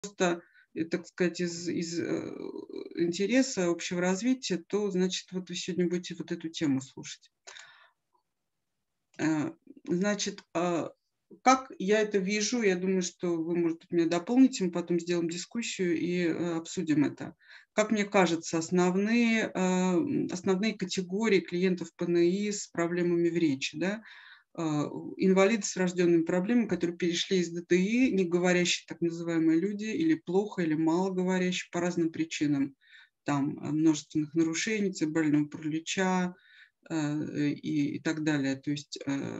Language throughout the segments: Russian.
так сказать, из интереса общего развития, то, значит, вот вы сегодня будете вот эту тему слушать. Значит, как я это вижу, я думаю, что вы, может быть, меня дополните, мы потом сделаем дискуссию и обсудим это. Как мне кажется, основные категории клиентов ПНИ с проблемами в речи, да, инвалиды с врожденными проблемами, которые перешли из ДТИ, не говорящие так называемые люди, или плохо, или мало говорящие по разным причинам, там, множественных нарушений, церебрального паралича, и так далее. То есть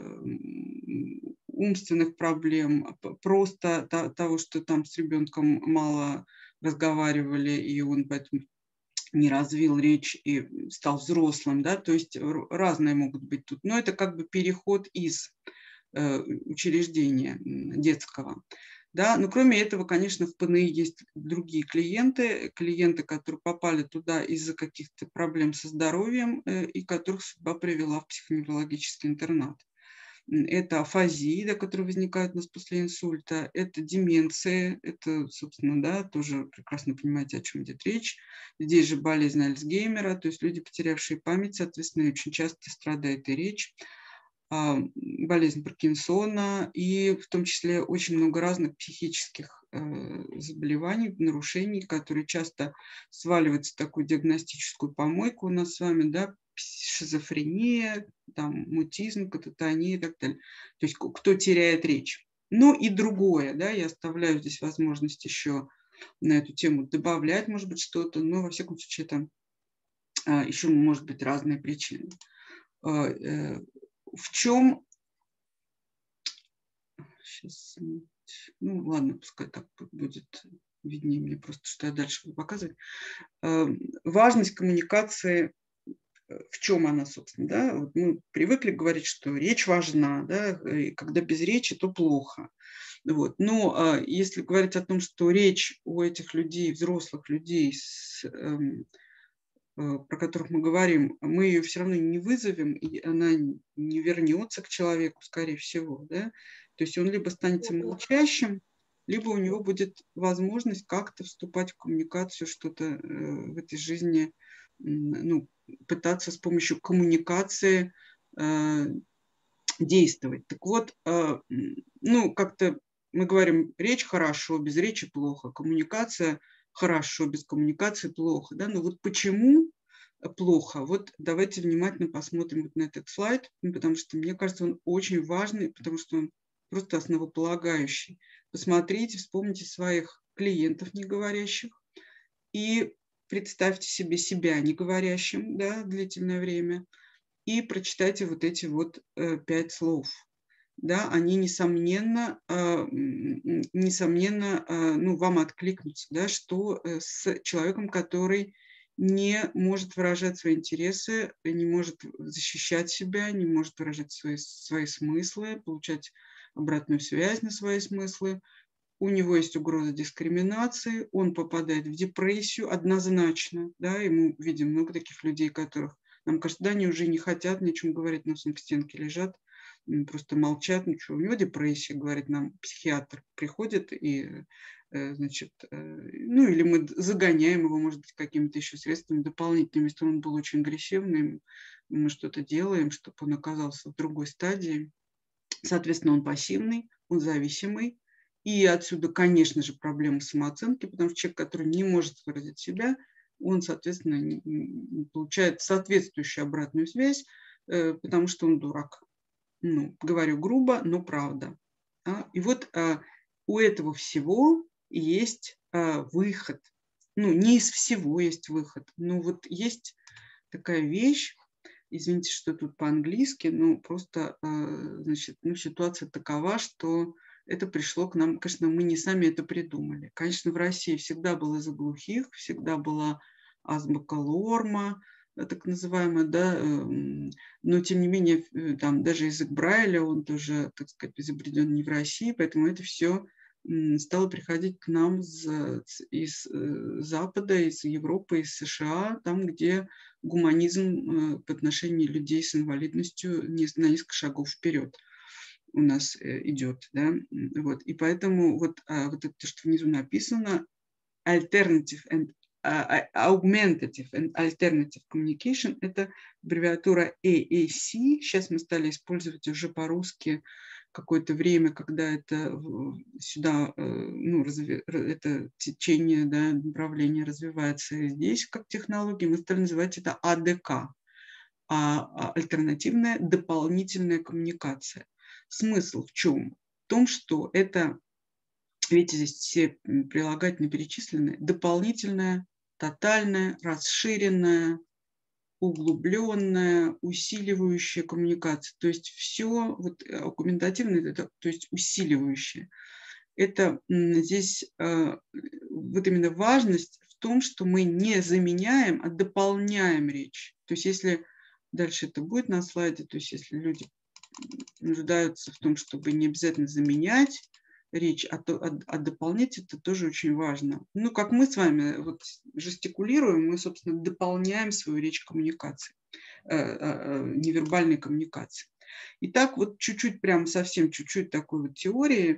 умственных проблем, просто того, что там с ребенком мало разговаривали, и он поэтому не развил речь и стал взрослым, да, то есть разные могут быть тут. Но это как бы переход из учреждения детского. Да, но кроме этого, конечно, в ПНИ есть другие клиенты, которые попали туда из-за каких-то проблем со здоровьем и которых судьба привела в психоневрологический интернат. Это афазии, да, которые возникают у нас после инсульта, это деменция, это, собственно, да, тоже прекрасно понимаете, о чем идет речь. Здесь же болезнь Альцгеймера, то есть люди, потерявшие память, соответственно, очень часто страдает и речь. Болезнь Паркинсона и в том числе очень много разных психических заболеваний, нарушений, которые часто сваливаются в такую диагностическую помойку у нас с вами, да, шизофрения, там, мутизм, кататония и так далее. То есть кто теряет речь. Ну и другое, да, я оставляю здесь возможность еще на эту тему добавлять, может быть, что-то, но во всяком случае это еще может быть разные причины. В чем... Сейчас, ну ладно, пускай так будет виднее мне просто, что я дальше буду показывать. Важность коммуникации, в чем она, собственно, да? Вот мы привыкли говорить, что речь важна, да, и когда без речи, то плохо. Вот. Но если говорить о том, что речь у этих людей, взрослых людей, про которых мы говорим, мы ее все равно не вызовем, и она не вернется к человеку, скорее всего. Да? То есть он либо станет молчащим, либо у него будет возможность как-то вступать в коммуникацию, что-то в этой жизни, ну, пытаться с помощью коммуникации действовать. Так вот, ну, как-то мы говорим, речь хорошо, без речи плохо, коммуникация хорошо, без коммуникации плохо. Да? Но вот почему плохо? Вот давайте внимательно посмотрим вот на этот слайд, потому что мне кажется, он очень важный, потому что он просто основополагающий. Посмотрите, вспомните своих клиентов неговорящих и представьте себе себя неговорящим, да, длительное время, и прочитайте вот эти вот 5 слов. Да, они, несомненно, ну, вам откликнутся, да, что с человеком, который не может выражать свои интересы, не может защищать себя, не может выражать свои смыслы, получать обратную связь на свои смыслы. У него есть угроза дискриминации, он попадает в депрессию однозначно. Да, и мы видим много таких людей, которых нам кажется, да, они уже не хотят ни о чем говорить, носом к стенке лежат, просто молчат, ничего. У него депрессия, говорит нам психиатр, приходит и, значит, ну или мы загоняем его, может быть, какими-то еще средствами дополнительными, если он был очень агрессивным, мы что-то делаем, чтобы он оказался в другой стадии. Соответственно, он пассивный, он зависимый. И отсюда, конечно же, проблема самооценки, потому что человек, который не может выразить себя, он, соответственно, не получает соответствующую обратную связь, потому что он дурак. Ну, говорю грубо, но правда. И вот у этого всего есть выход. Ну, не из всего есть выход, но вот есть такая вещь, извините, что тут по-английски, но просто, значит, ну, ситуация такова, что это пришло к нам, конечно, мы не сами это придумали. Конечно, в России всегда было за глухих, всегда была азбука Лорма, так называемая, да, но тем не менее, там даже язык Брайля, он тоже, так сказать, изобретен не в России, поэтому это все стало приходить к нам из Запада, из Европы, из США, там, где гуманизм в отношении людей с инвалидностью на несколько шагов вперед. у нас идет, да, вот, и поэтому вот это, что внизу написано, alternative and augmentative and alternative communication, это аббревиатура AAC, сейчас мы стали использовать уже по-русски какое-то время, когда это сюда, ну, это течение, да, направление развивается здесь как технология, мы стали называть это АДК, альтернативная дополнительная коммуникация. Смысл в чем? В том, что это, видите, здесь все прилагательные перечислены, дополнительная, тотальная, расширенная, углубленная, усиливающая коммуникация. То есть все вот аккумулятивное, это, то есть усиливающее. Это здесь вот именно важность в том, что мы не заменяем, а дополняем речь. То есть если дальше это будет на слайде, то есть если люди нуждаются в том, чтобы не обязательно заменять речь, а дополнять, это тоже очень важно. Ну, как мы с вами вот жестикулируем, мы, собственно, дополняем свою речь коммуникации, невербальной коммуникации. Итак, вот чуть-чуть, прям совсем чуть-чуть такой вот теории,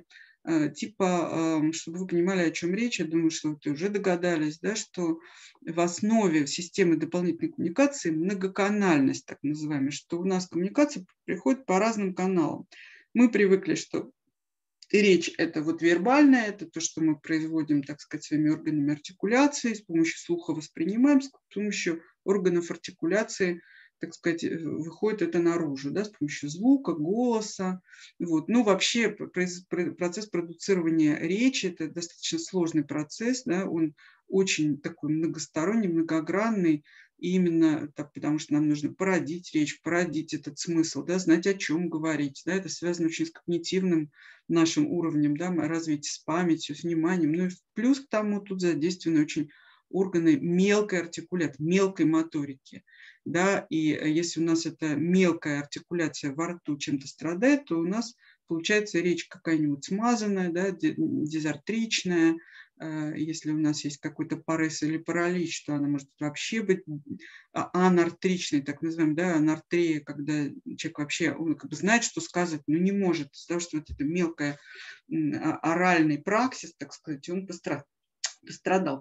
типа, чтобы вы понимали, о чем речь, я думаю, что вы уже догадались, да, что в основе системы дополнительной коммуникации многоканальность, так называемая, что у нас коммуникация приходит по разным каналам. Мы привыкли, что речь – это вот вербальная, это то, что мы производим, так сказать, своими органами артикуляции, с помощью слуха воспринимаем, с помощью органов артикуляции, так сказать, выходит это наружу, да, с помощью звука, голоса. Вот. Ну, вообще процесс продуцирования речи – это достаточно сложный процесс, да, он очень такой многосторонний, многогранный, и именно так, потому что нам нужно породить речь, породить этот смысл, да, знать, о чем говорить. Да, это связано очень с когнитивным нашим уровнем, да, развития, с памятью, с вниманием. Ну и плюс к тому тут задействованы очень органы мелкой артикуляции, мелкой моторики. Да, и если у нас эта мелкая артикуляция во рту чем-то страдает, то у нас получается речь какая-нибудь смазанная, да, дизартричная. Если у нас есть какой-то парез или паралич, то она может вообще быть анартричной, так называемой, да, анартрея, когда человек вообще, он как бы знает, что сказать, но не может, из-за того, что вот это мелкое оральный праксис, так сказать, он пострадал.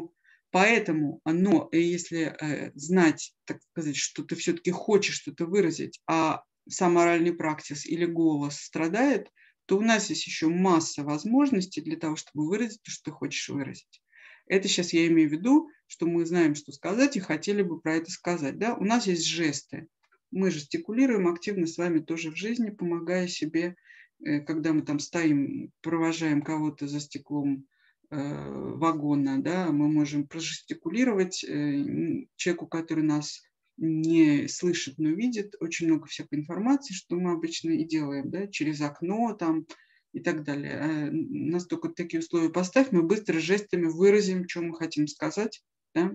Поэтому оно, если знать, так сказать, что ты все-таки хочешь что-то выразить, а сам оральный праксис или голос страдает, то у нас есть еще масса возможностей для того, чтобы выразить то, что ты хочешь выразить. Это сейчас я имею в виду, что мы знаем, что сказать, и хотели бы про это сказать. Да? У нас есть жесты. Мы жестикулируем активно с вами тоже в жизни, помогая себе, когда мы там стоим, провожаем кого-то за стеклом вагона, да, мы можем прожестикулировать человеку, который нас не слышит, но видит, очень много всякой информации, что мы обычно и делаем, да, через окно там и так далее. Нас только такие условия поставь, мы быстро жестами выразим, что мы хотим сказать, да.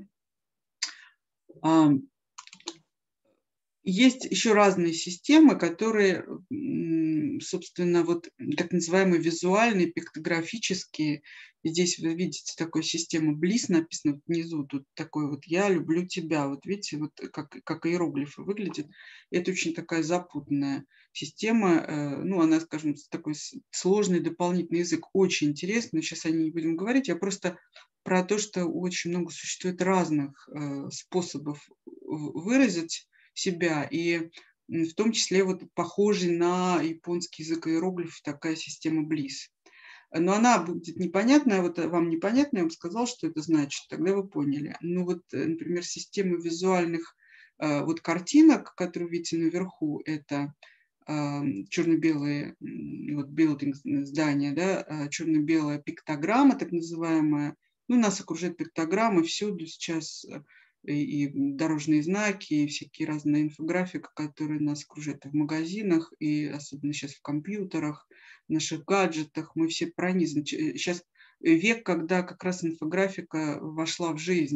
Есть еще разные системы, которые, собственно, вот так называемые визуальные, пиктографические. Здесь вы видите такую систему Bliss, написано внизу, тут такой вот «Я люблю тебя». Вот видите, вот как иероглифы выглядят. Это очень такая запутанная система. Ну, она, скажем, такой сложный дополнительный язык, очень интересный. Сейчас о ней не будем говорить. Я просто про то, что очень много существует разных способов выразить себя, и в том числе вот похожий на японский язык иероглифов такая система Bliss. Но она будет непонятная, вот вам непонятно, я вам сказал, что это значит, тогда вы поняли. Ну вот, например, система визуальных вот картинок, которые видите наверху, это черно-белые вот билдинг, здания, да, черно-белая пиктограмма, так называемая. Ну, нас окружает пиктограммы всюду сейчас, и дорожные знаки, и всякие разные инфографика, которые нас окружают в магазинах, и особенно сейчас в компьютерах, в наших гаджетах. Мы все пронизаны. Сейчас век, когда как раз инфографика вошла в жизнь.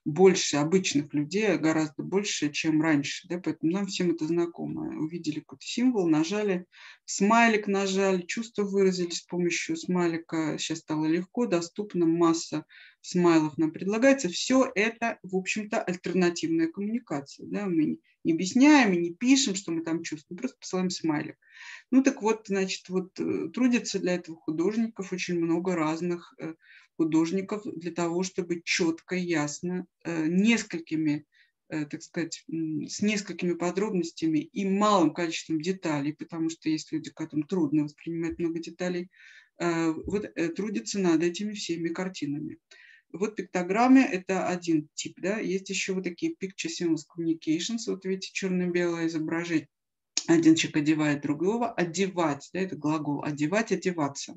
больше обычных людей, гораздо больше, чем раньше. Да? Поэтому нам всем это знакомо. Увидели какой-то символ, нажали, смайлик нажали, чувства выразили с помощью смайлика. Сейчас стало легко, доступно, масса смайлов нам предлагается. Все это, в общем-то, альтернативная коммуникация. Да? Мы не объясняем и не пишем, что мы там чувствуем, просто посылаем смайлик. Ну так вот, значит, вот трудятся для этого художников, очень много разных художников для того, чтобы четко, ясно, несколькими, так сказать, с несколькими подробностями и малым количеством деталей, потому что есть люди, которым трудно воспринимать много деталей, вот трудятся над этими всеми картинами. Вот пиктограммы – это один тип, да, есть еще вот такие picture symbols communications, вот видите, черно-белое изображение. Один человек одевает другого, одевать, да, это глагол, одевать, одеваться.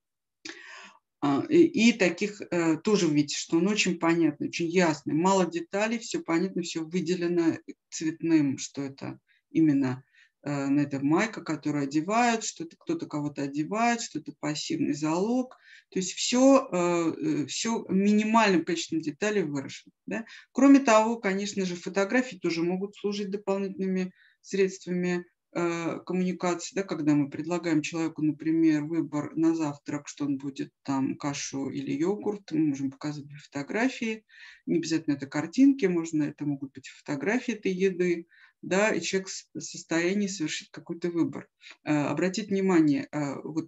И таких тоже видите, что он очень понятный, очень ясный, мало деталей, все понятно, все выделено цветным, что это именно это майка, которую одевают, что это кто-то кого-то одевает, что это пассивный залог. То есть все минимальным количеством деталей выражено. Да? Кроме того, конечно же, фотографии тоже могут служить дополнительными средствами коммуникации, да, когда мы предлагаем человеку, например, выбор на завтрак, что он будет там кашу или йогурт, мы можем показывать фотографии, не обязательно это картинки, это могут быть фотографии этой еды, да, и человек в состоянии совершить какой-то выбор. Обратите внимание, вот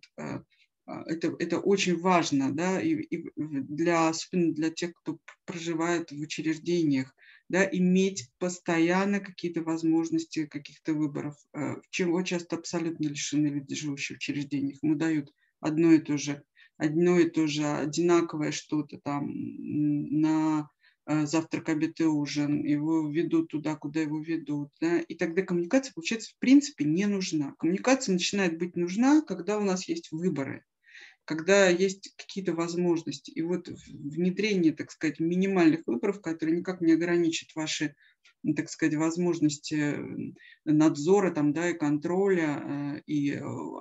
это очень важно, да, и особенно для тех, кто проживает в учреждениях, да, иметь постоянно какие-то возможности каких-то выборов, чего часто абсолютно лишены люди, живущие в учреждениях. Ему дают одно и то же одинаковое что-то там на завтрак, обед и ужин, его ведут туда, куда его ведут, да, и тогда коммуникация, получается, в принципе не нужна. Коммуникация начинает быть нужна, когда у нас есть выборы, когда есть какие-то возможности. И вот внедрение, так сказать, минимальных выборов, которые никак не ограничат ваши, так сказать, возможности надзора там, да, и контроля, и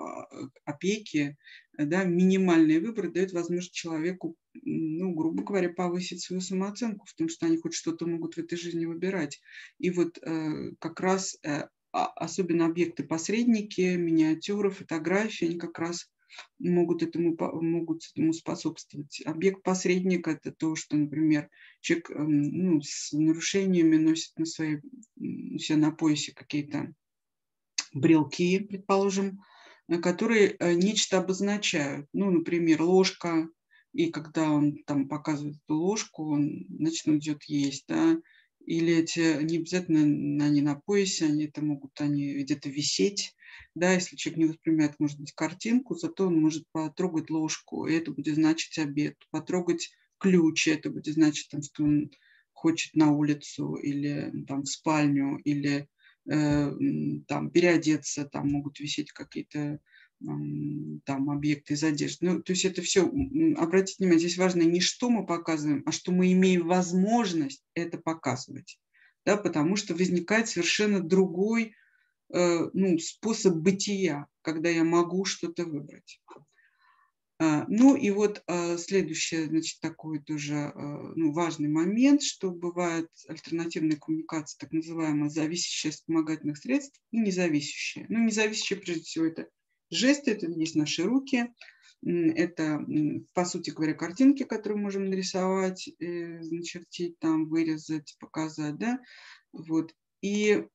опеки, да, минимальные выборы дают возможность человеку, ну, грубо говоря, повысить свою самооценку в том, что они хоть что-то могут в этой жизни выбирать. И вот как раз особенно объекты-посредники, миниатюры, фотографии, они как раз могут этому способствовать. Объект-посредник – это то, что, например, человек с нарушениями носит у себя на поясе какие-то брелки, предположим, которые нечто обозначают. Ну, например, ложка, и когда он там показывает эту ложку, значит, он идет есть, да, или эти не обязательно они на поясе, они где-то висеть, да, если человек не воспринимает, может быть, картинку, зато он может потрогать ложку, и это будет значить обед, потрогать ключ, это будет значить, там, что он хочет на улицу или там в спальню, или там переодеться, там могут висеть какие-то там объекты из одежды. Ну, то есть это все, обратите внимание, здесь важно не что мы показываем, а что мы имеем возможность это показывать, да, потому что возникает совершенно другой способ бытия, когда я могу что-то выбрать. Ну и вот следующий, значит, такой тоже важный момент, что бывает альтернативная коммуникация, так называемая зависящая от вспомогательных средств и независящая. Ну, независящая, прежде всего, это жесты, это есть наши руки, это, по сути говоря, картинки, которые мы можем нарисовать, начертить, там, вырезать, показать, да, вот. И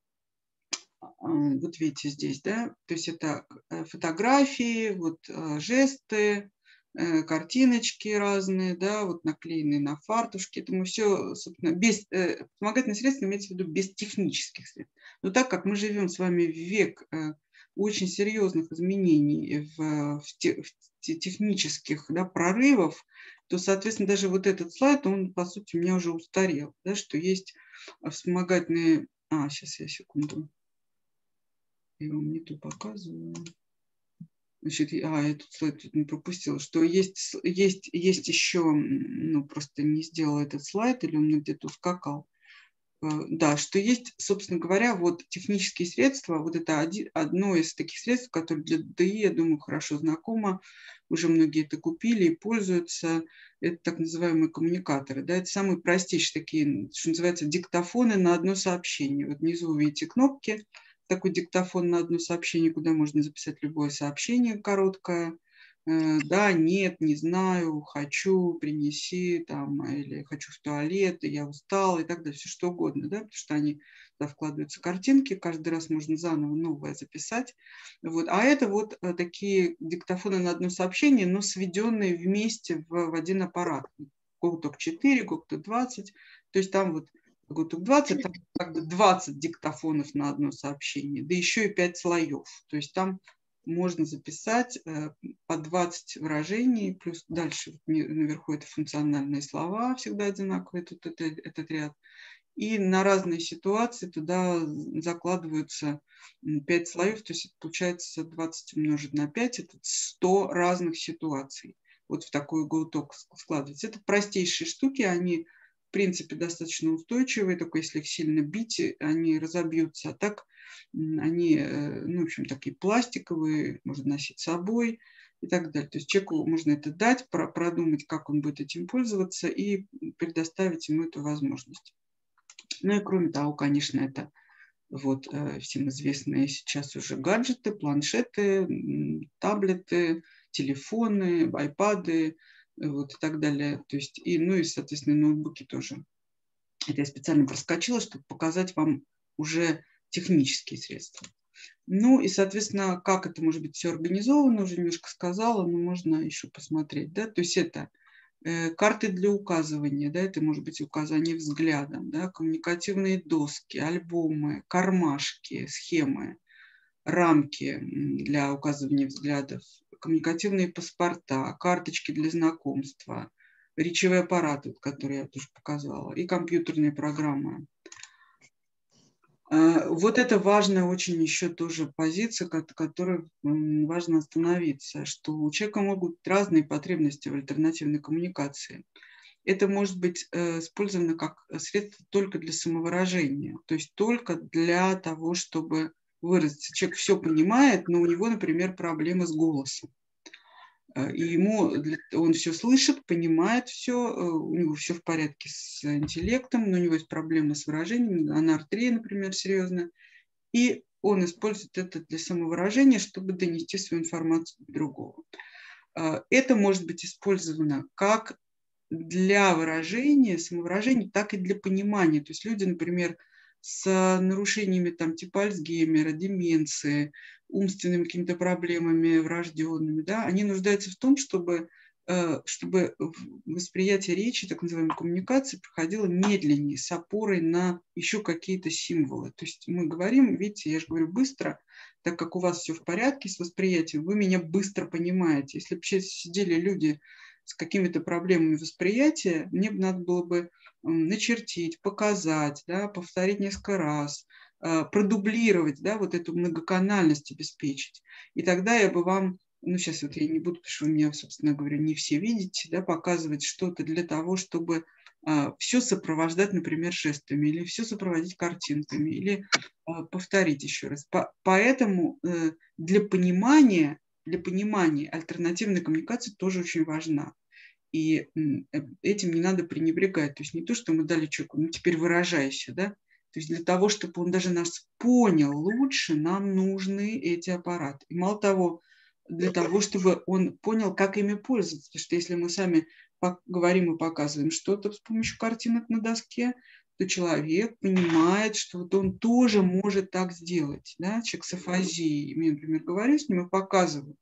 вот видите здесь, да, то есть это фотографии, вот жесты, картиночки разные, да, вот наклеенные на фартушки. Это мы все, собственно, без вспомогательных средств имеется в виду без технических средств. Но так как мы живем с вами в век очень серьезных изменений в технических, да, прорывов, то, соответственно, даже вот этот слайд, он, по сути, у меня уже устарел, да, что есть вспомогательные... сейчас я секунду. Я вам не ту показываю. Значит, я тут слайд не пропустила, что есть еще, просто не сделала этот слайд, или он мне где-то ускакал. да, что есть, собственно говоря, вот технические средства, вот это одно из таких средств, которое для ДИ, я думаю, хорошо знакомо, уже многие это купили и пользуются, это так называемые коммуникаторы, да, это самые простейшие такие, что называется, диктофоны на одно сообщение. Вот внизу вы видите кнопки, такой диктофон на одно сообщение, куда можно записать любое сообщение короткое, да, нет, не знаю, хочу, принеси, там, или хочу в туалет, я устал, и так далее, все что угодно, да, потому что они туда вкладываются картинки, каждый раз можно заново новое записать. Вот. А это вот такие диктофоны на одно сообщение, но сведенные вместе в один аппарат. GoTalk 4, GoTalk 20, то есть там вот GoTalk 20, там как бы 20 диктофонов на одно сообщение, да еще и 5 слоев, то есть там можно записать по 20 выражений, плюс дальше наверху это функциональные слова, всегда одинаковые, тут этот ряд. И на разные ситуации туда закладываются 5 слоев, то есть это получается 20 умножить на 5, это 100 разных ситуаций. Вот в такой GoTalk складывается. Это простейшие штуки, они в принципе достаточно устойчивые, только если их сильно бить, они разобьются. А так они, ну, в общем, такие пластиковые, можно носить с собой и так далее. То есть человеку можно это дать, продумать, как он будет этим пользоваться и предоставить ему эту возможность. Ну и кроме того, конечно, это вот всем известные сейчас уже гаджеты, планшеты, таблеты, телефоны, айпады, вот и так далее. То есть и, ну и, соответственно, ноутбуки тоже. Это я специально проскочила, чтобы показать вам уже технические средства. Ну и, соответственно, как это может быть все организовано, уже немножко сказала, но можно еще посмотреть. Да? То есть это карты для указывания, да, это может быть указание взглядом, да, коммуникативные доски, альбомы, кармашки, схемы, рамки для указывания взглядов, коммуникативные паспорта, карточки для знакомства, речевые аппараты, которые я тоже показала, и компьютерные программы. Вот это важная очень еще тоже позиция, которой важно остановиться, что у человека могут быть разные потребности в альтернативной коммуникации. Это может быть использовано как средство только для самовыражения, то есть только для того, чтобы выразиться. Человек все понимает, но у него, например, проблемы с голосом. И ему, он все слышит, понимает все, у него все в порядке с интеллектом, но у него есть проблемы с выражением, анартрия, например, серьезная. И он использует это для самовыражения, чтобы донести свою информацию до другого. Это может быть использовано как для выражения, самовыражения, так и для понимания. То есть люди, например, с нарушениями там, типа Альцгеймера, деменции, умственными какими-то проблемами врожденными, да, они нуждаются в том, чтобы восприятие речи, так называемой коммуникации, проходило медленнее, с опорой на еще какие-то символы. То есть мы говорим, видите, я же говорю быстро, так как у вас все в порядке с восприятием, вы меня быстро понимаете. Если бы сейчас сидели люди с какими-то проблемами восприятия, мне бы надо было бы начертить, показать, да, повторить несколько раз, продублировать, да, вот эту многоканальность обеспечить. И тогда я бы вам, ну сейчас вот я не буду, потому что вы меня, собственно говоря, не все видите, да, показывать что-то для того, чтобы все сопровождать, например, жестами, или все сопроводить картинками, или повторить еще раз. Поэтому для понимания альтернативная коммуникация тоже очень важна. И этим не надо пренебрегать. То есть не то, что мы дали человеку, ну теперь выражайся, да. То есть для того, чтобы он даже нас понял лучше, нам нужны эти аппараты. И мало того, для того, чтобы он понял, как ими пользоваться. Потому что если мы сами говорим и показываем что-то с помощью картинок на доске, то человек понимает, что вот он тоже может так сделать. Да? Человек с афазией. Я, например, говорю с ним и показываю.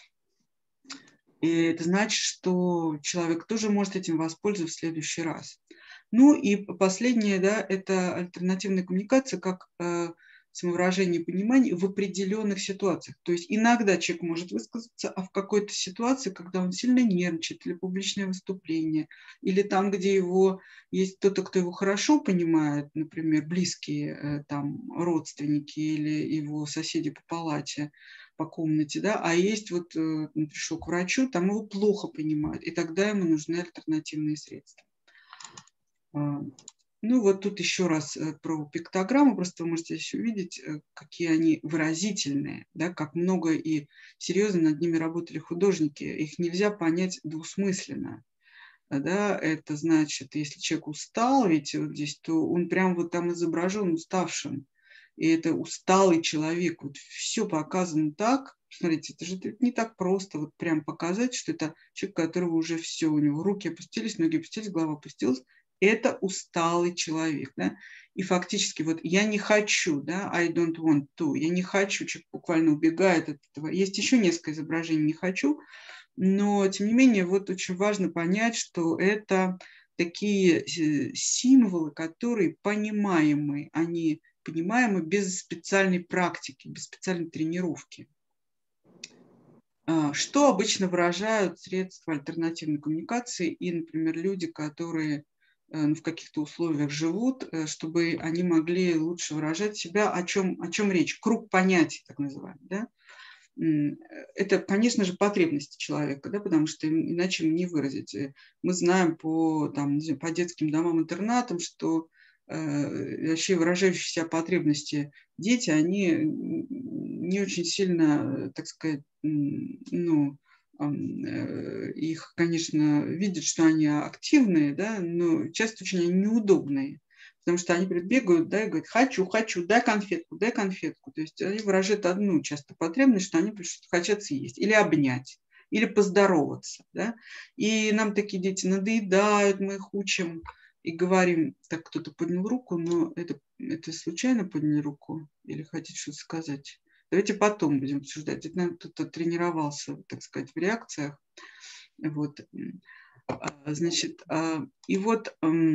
И это значит, что человек тоже может этим воспользоваться в следующий раз. Ну и последнее, да, это альтернативная коммуникация как самовыражение и понимание в определенных ситуациях. То есть иногда человек может высказаться, а в какой-то ситуации, когда он сильно нервничает, или публичное выступление, или там, где его есть кто-то, кто его хорошо понимает, например, близкие там родственники или его соседи по палате, по комнате, да, а есть вот он пришел к врачу, там его плохо понимают, и тогда ему нужны альтернативные средства. Ну, вот тут еще раз про пиктограмму, просто вы можете здесь увидеть, какие они выразительные, да, как много и серьезно над ними работали художники. Их нельзя понять двусмысленно. Да, это значит, если человек устал, видите, вот здесь, то он прям вот там изображен уставшим. И это усталый человек. Вот все показано так. Смотрите, это же не так просто вот прям показать, что это человек, которого уже все, у него руки опустились, ноги опустились, голова опустилась. Это усталый человек, да. И фактически вот я не хочу, да, I don't want to, я не хочу, человек буквально убегает от этого. Есть еще несколько изображений «не хочу», но, тем не менее, вот очень важно понять, что это такие символы, которые понимаемы, они понимаемы без специальной практики, без специальной тренировки. Что обычно выражают средства альтернативной коммуникации и, например, люди, которые в каких-то условиях живут, чтобы они могли лучше выражать себя, о чем речь, круг понятий, так называемый, да? Это, конечно же, потребности человека, да, потому что иначе не выразить. Мы знаем по детским домам-интернатам, что вообще выражающиеся потребности дети, они не очень сильно, так сказать, ну, их, конечно, видят, что они активные, да, но часто очень они неудобные. Потому что они бегают, да, и говорят, хочу, дай конфетку, дай конфетку. То есть они выражают одну часто потребность, что они что-то хотят съесть или обнять, или поздороваться. Да? И нам такие дети надоедают, мы их учим и говорим, так, кто-то поднял руку, но это случайно подняли руку или хотите что-то сказать? Давайте потом будем обсуждать. Это, наверное, кто-то тренировался, так сказать, в реакциях. Вот. Значит, и вот...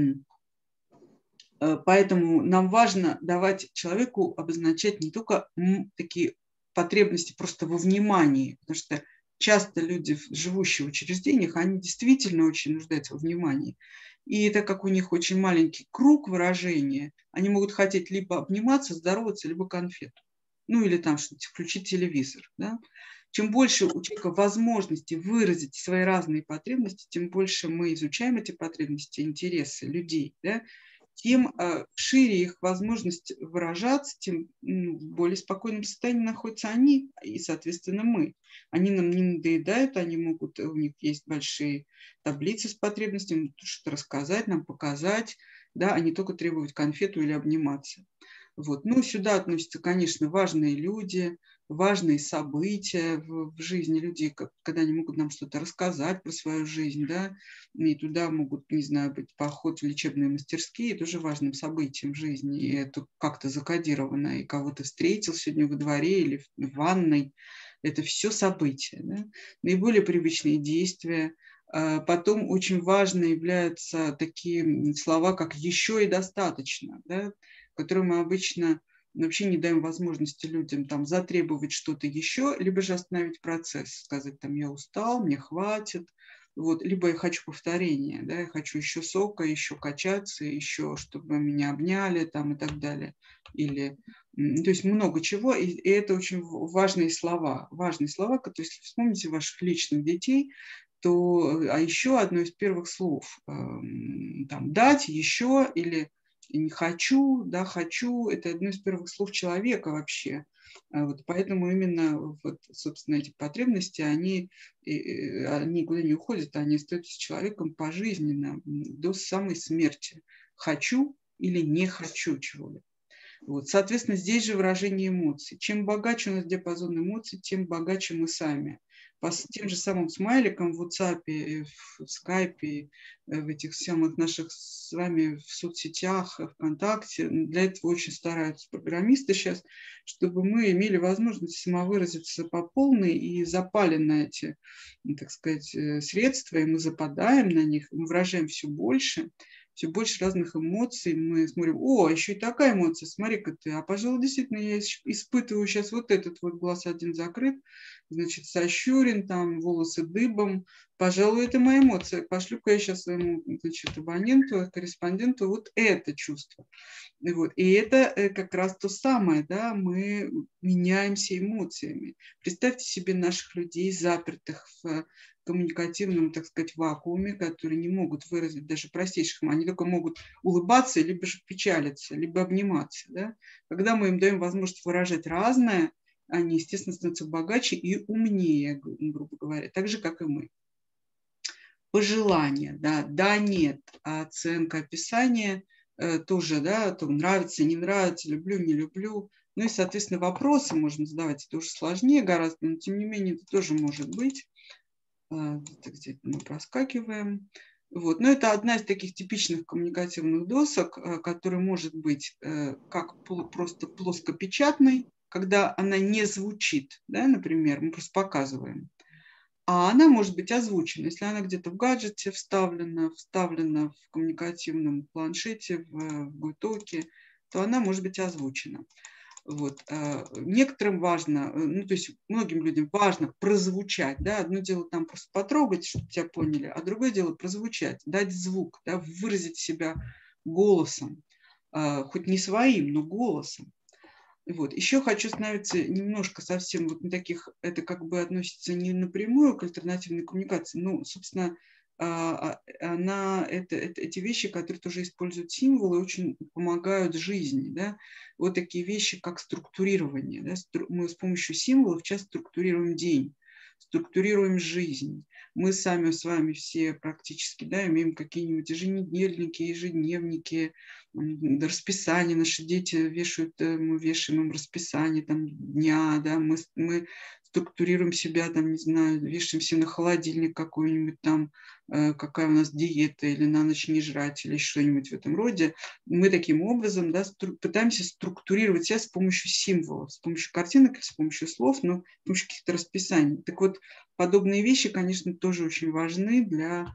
Поэтому нам важно давать человеку обозначать не только такие потребности просто во внимании, потому что часто люди, живущие в учреждениях, они действительно очень нуждаются во внимании. И так как у них очень маленький круг выражения, они могут хотеть либо обниматься, здороваться, либо конфету. Ну или там что-то, включить телевизор. Да? Чем больше у человека возможности выразить свои разные потребности, тем больше мы изучаем эти потребности, интересы людей, да? Тем шире их возможность выражаться, тем в более спокойном состоянии находятся они и, соответственно, мы. Они нам не надоедают, они могут, у них есть большие таблицы с потребностями, что-то рассказать, нам показать, да, а не только требовать конфету или обниматься. Вот. Ну, сюда относятся, конечно, важные люди, важные события в жизни людей, когда они могут нам что-то рассказать про свою жизнь, да, и туда могут, не знаю, быть поход в лечебные мастерские, тоже важным событием в жизни, и это как-то закодировано, и кого ты встретил сегодня во дворе или в ванной, это все события, да? Наиболее привычные действия. Потом очень важно являются такие слова, как «еще» и «достаточно», да, которые мы обычно вообще не даем возможности людям там затребовать что-то еще, либо же остановить процесс, сказать там «я устал, мне хватит», вот, либо я хочу повторения, да, я хочу еще сока, еще качаться, еще чтобы меня обняли там и так далее. Или, то есть много чего, и это очень важные слова, которые, если вспомните ваших личных детей, то, а еще одно из первых слов, там, дать, еще, или не хочу, да, хочу, это одно из первых слов человека вообще. Вот, поэтому именно, вот, собственно, эти потребности, они никуда не уходят, они остаются с человеком пожизненно, до самой смерти. Хочу или не хочу чего-либо. Вот. Соответственно, здесь же выражение эмоций. Чем богаче у нас диапазон эмоций, тем богаче мы сами. По тем же самым смайликам в WhatsApp, в Skype, в этих самых наших с вами в соцсетях, ВКонтакте. Для этого очень стараются программисты сейчас, чтобы мы имели возможность самовыразиться по полной и запали на эти, так сказать, средства, и мы западаем на них, мы выражаем все больше разных эмоций. Мы смотрим, еще и такая эмоция, смотри-ка ты. А, пожалуй, действительно, я испытываю сейчас вот этот вот глаз один закрыт, значит, сощурен, там, волосы дыбом. Пожалуй, это моя эмоция. Пошлю-ка я сейчас своему, значит, абоненту, корреспонденту вот это чувство. Вот. И это как раз то самое, да, мы меняемся эмоциями. Представьте себе наших людей, запертых в коммуникативном, так сказать, вакууме, которые не могут выразить даже простейших, они только могут улыбаться, либо же печалиться, либо обниматься. Да? Когда мы им даем возможность выражать разное, они, естественно, становятся богаче и умнее, грубо говоря, так же, как и мы. Пожелания, да, да, нет, оценка, описание тоже, да, то нравится, не нравится, люблю, не люблю. Ну и, соответственно, вопросы можно задавать, это уже сложнее гораздо, но тем не менее это тоже может быть. Где-то мы проскакиваем. Вот. Но это одна из таких типичных коммуникативных досок, которая может быть как просто плоскопечатной, когда она не звучит, да, например, мы просто показываем. А она может быть озвучена, если она где-то в гаджете вставлена в коммуникативном планшете, в бутоке, то она может быть озвучена. Вот. Некоторым важно, ну, то есть многим людям важно прозвучать, да, одно дело там просто потрогать, чтобы тебя поняли, а другое дело прозвучать, дать звук, да, выразить себя голосом, хоть не своим, но голосом. Вот. Еще хочу остановиться немножко совсем вот на таких, это как бы относится не напрямую к альтернативной коммуникации, но, собственно, эти вещи, которые тоже используют символы, очень помогают жизни. Да? Вот такие вещи, как структурирование. Да? Мы с помощью символов часто структурируем день, структурируем жизнь. Мы сами с вами все практически, да, имеем какие-нибудь еженедельники, ежедневники, расписание. Наши дети вешают, мы вешаем им расписание там, дня, да, мы структурируем себя, там, не знаю, вешаемся на холодильник какой-нибудь там, какая у нас диета, или на ночь не жрать, или что-нибудь в этом роде. Мы таким образом, да, пытаемся структурировать себя с помощью символов, с помощью картинок, с помощью слов, но с помощью каких-то расписаний. Так вот, подобные вещи, конечно, тоже очень важны для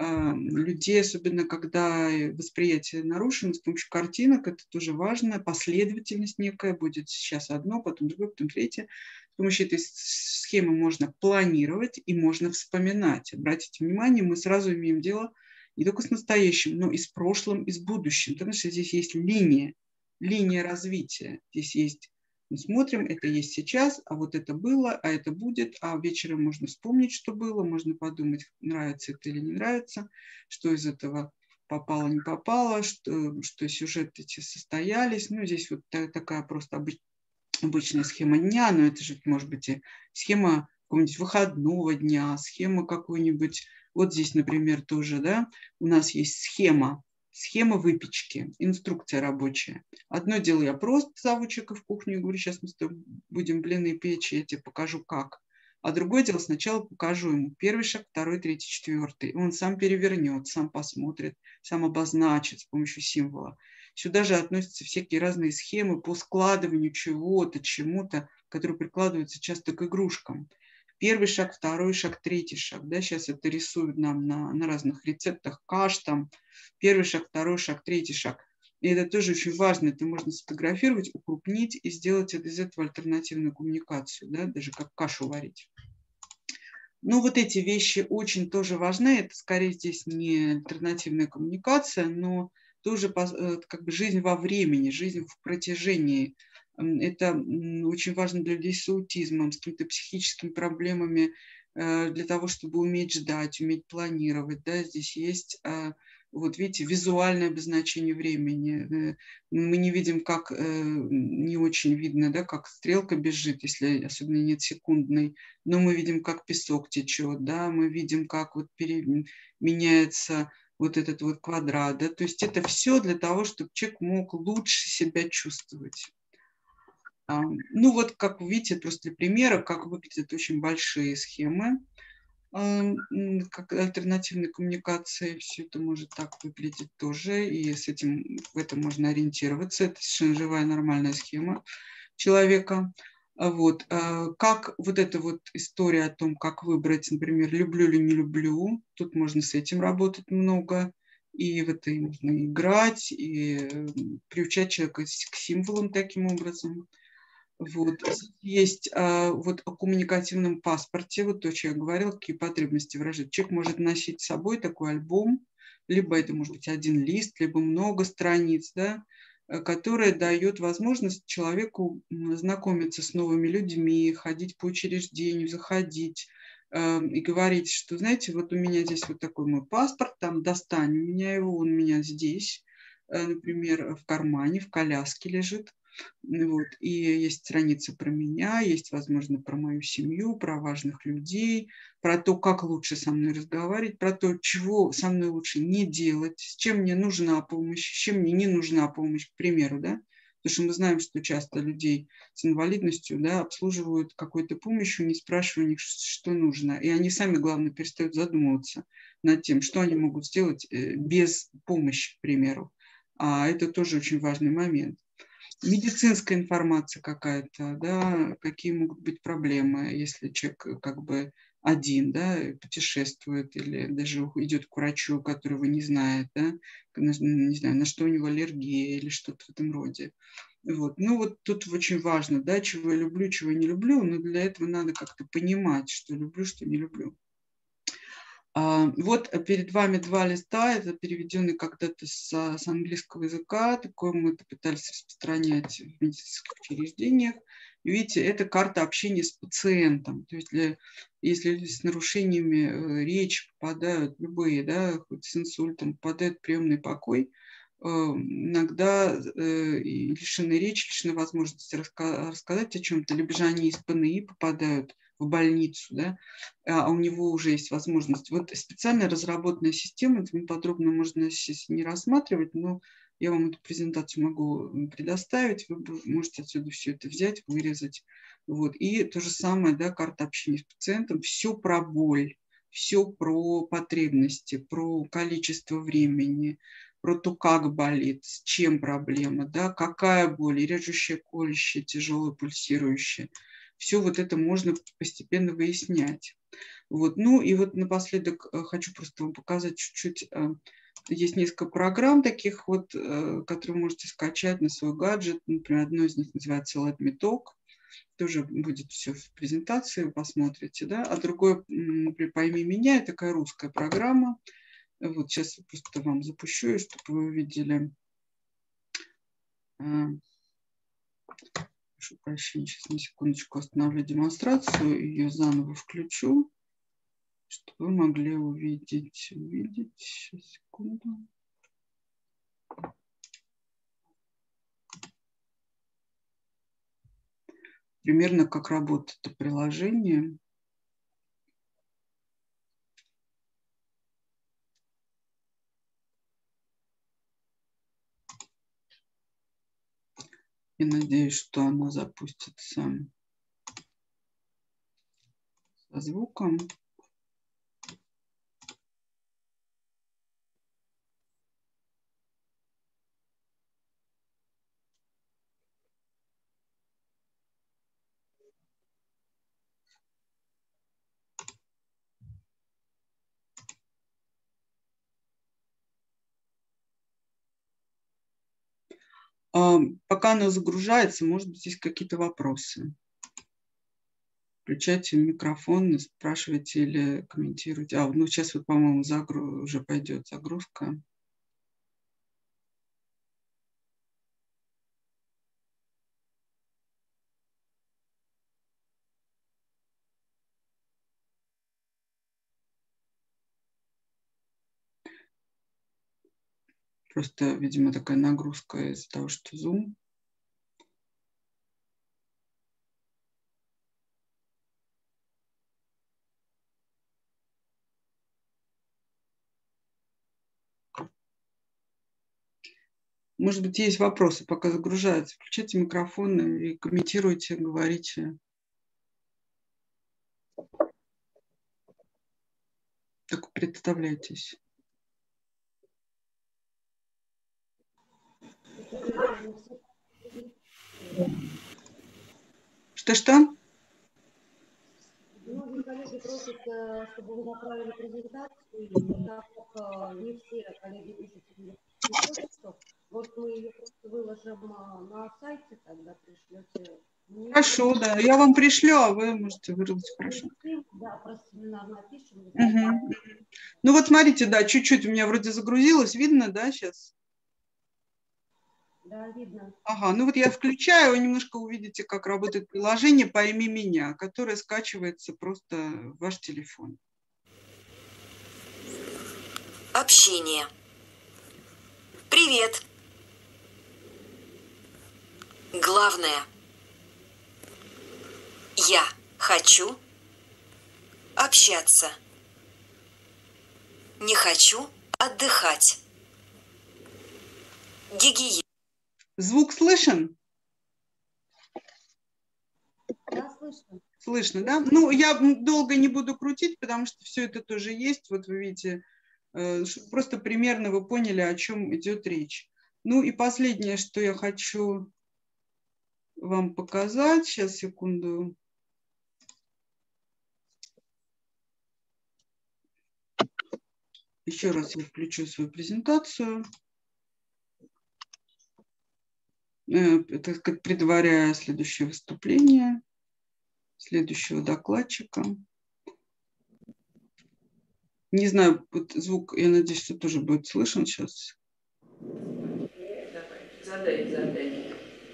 людей, особенно когда восприятие нарушено, с помощью картинок, это тоже важно, последовательность некая, будет сейчас одно, потом другое, потом третье. С помощью этой схемы можно планировать и можно вспоминать. Обратите внимание, мы сразу имеем дело не только с настоящим, но и с прошлым, и с будущим, потому что здесь есть линия развития, здесь есть. Мы смотрим, это есть сейчас, а вот это было, а это будет, а вечером можно вспомнить, что было, можно подумать, нравится это или не нравится, что из этого попало, не попало, что сюжеты эти состоялись. Ну, здесь вот такая просто обычная схема дня, но это же может быть и схема какого-нибудь выходного дня, схема какой-нибудь, вот здесь, например, тоже, да, у нас есть схема выпечки, инструкция рабочая. Одно дело, я просто зову человека в кухню и говорю, сейчас мы с тобой будем блины печь, я тебе покажу как. А другое дело, сначала покажу ему первый шаг, второй, третий, четвертый. Он сам перевернет, сам посмотрит, сам обозначит с помощью символа. Сюда же относятся всякие разные схемы по складыванию чего-то, чему-то, которые прикладываются часто к игрушкам. Первый шаг, второй шаг, третий шаг. Да, сейчас это рисуют нам на разных рецептах каш, там, первый шаг, второй шаг, третий шаг. И это тоже очень важно. Это можно сфотографировать, укрупнить и сделать из этого альтернативную коммуникацию, да, даже как кашу варить. Ну, вот эти вещи очень тоже важны. Это скорее здесь не альтернативная коммуникация, но тоже как бы жизнь во времени, жизнь в протяжении. Это очень важно для людей с аутизмом, с какими-то психическими проблемами, для того, чтобы уметь ждать, уметь планировать. Да? Здесь есть, вот видите, визуальное обозначение времени. Мы не видим, как, не очень видно, да, как стрелка бежит, если особенно нет секундной, но мы видим, как песок течет, да, мы видим, как вот меняется вот этот вот квадрат, да, то есть это все для того, чтобы человек мог лучше себя чувствовать. Ну вот, как вы видите, просто для примера, как выглядят очень большие схемы, как альтернативной коммуникации, все это может так выглядеть тоже, и в этом можно ориентироваться, это совершенно живая нормальная схема человека. Вот. Как вот эта вот история о том, как выбрать, например, люблю или не люблю, тут можно с этим работать много, и в это можно играть, и приучать человека к символам таким образом. Вот. Есть вот о коммуникативном паспорте, вот то, что я говорила, какие потребности выражать. Человек может носить с собой такой альбом, либо это может быть один лист, либо много страниц, да, которая дает возможность человеку знакомиться с новыми людьми, ходить по учреждению, заходить, и говорить, что, знаете, вот у меня здесь вот такой мой паспорт, там достань у меня его, он у меня здесь, например, в кармане, в коляске лежит. Вот. И есть страница про меня, есть, возможно, про мою семью, про важных людей, про то, как лучше со мной разговаривать, про то, чего со мной лучше не делать, с чем мне нужна помощь, с чем мне не нужна помощь, к примеру, да. Потому что мы знаем, что часто людей с инвалидностью, да, обслуживают какой-то помощью, не спрашивая у них, что нужно. И они сами, главное, перестают задумываться над тем, что они могут сделать без помощи, к примеру. А это тоже очень важный момент. Медицинская информация какая-то, да, какие могут быть проблемы, если человек как бы один, да, путешествует или даже идет к врачу, которого не знает, да, не знаю, на что у него аллергия или что-то в этом роде. Вот. Ну вот тут очень важно, да, чего я люблю, чего я не люблю, но для этого надо как-то понимать, что люблю, что не люблю. Вот перед вами два листа, это переведенный когда-то с английского языка, такое мы это пытались распространять в медицинских учреждениях. Видите, это карта общения с пациентом, то есть если люди с нарушениями речи попадают, любые, да, хоть с инсультом, попадают в приемный покой, иногда лишены речи, лишены возможности рассказать о чем-то, либо же они из ПНИ попадают в больницу, да, а у него уже есть возможность. Вот специально разработанная система, это подробно можно сейчас не рассматривать, но я вам эту презентацию могу предоставить, вы можете отсюда все это взять, вырезать. Вот. И то же самое, да, карта общения с пациентом, все про боль, все про потребности, про количество времени, про то, как болит, с чем проблема, да, какая боль, режущая, колющая, тяжелая, пульсирующая. Все вот это можно постепенно выяснять. Вот. Ну и вот напоследок хочу просто вам показать чуть-чуть. Есть несколько программ таких вот, которые вы можете скачать на свой гаджет. Например, одно из них называется Let Me Talk. Тоже будет все в презентации, вы посмотрите, да. А другое, например, Пойми меня, это такая русская программа. Вот сейчас я просто вам запущу, чтобы вы увидели. Прошу прощения, сейчас на секундочку остановлю демонстрацию, ее заново включу, чтобы вы могли увидеть. Сейчас, секунду. Примерно как работает это приложение. Я надеюсь, что оно запустится со звуком. Пока оно загружается, может быть, есть какие-то вопросы. Включайте микрофон, спрашивайте или комментируйте. Ну сейчас вот, по-моему, уже пойдет загрузка. Просто, видимо, такая нагрузка из-за того, что Zoom. Может быть, есть вопросы, пока загружается. Включите микрофон и комментируйте, говорите. Так представляйтесь. Что-что? Многие коллеги просят, чтобы вы направили презентацию, но так как не все коллеги пишут себе почту, вот мы ее просто выложим на сайте, тогда пришлете. Хорошо, да. Я вам пришлю, а вы можете выразить хорошо. Да, про семинар напишем. Угу. Ну вот смотрите, да, чуть-чуть у меня вроде загрузилось. Видно, да, сейчас? Да, видно. Ага, ну вот я включаю, вы немножко увидите, как работает приложение «Пойми меня», которое скачивается просто в ваш телефон. Общение. Привет. Главное. Я хочу общаться. Не хочу отдыхать. Гигиена. Звук слышен? Да, слышно. Слышно, да? Ну, я долго не буду крутить, потому что все это тоже есть. Вот вы видите, просто примерно вы поняли, о чем идет речь. Ну и последнее, что я хочу вам показать. Сейчас, секунду. Еще раз я включу свою презентацию. Это как предваряя следующее выступление следующего докладчика. Не знаю, вот звук, я надеюсь, что тоже будет слышен сейчас. Давай, задай.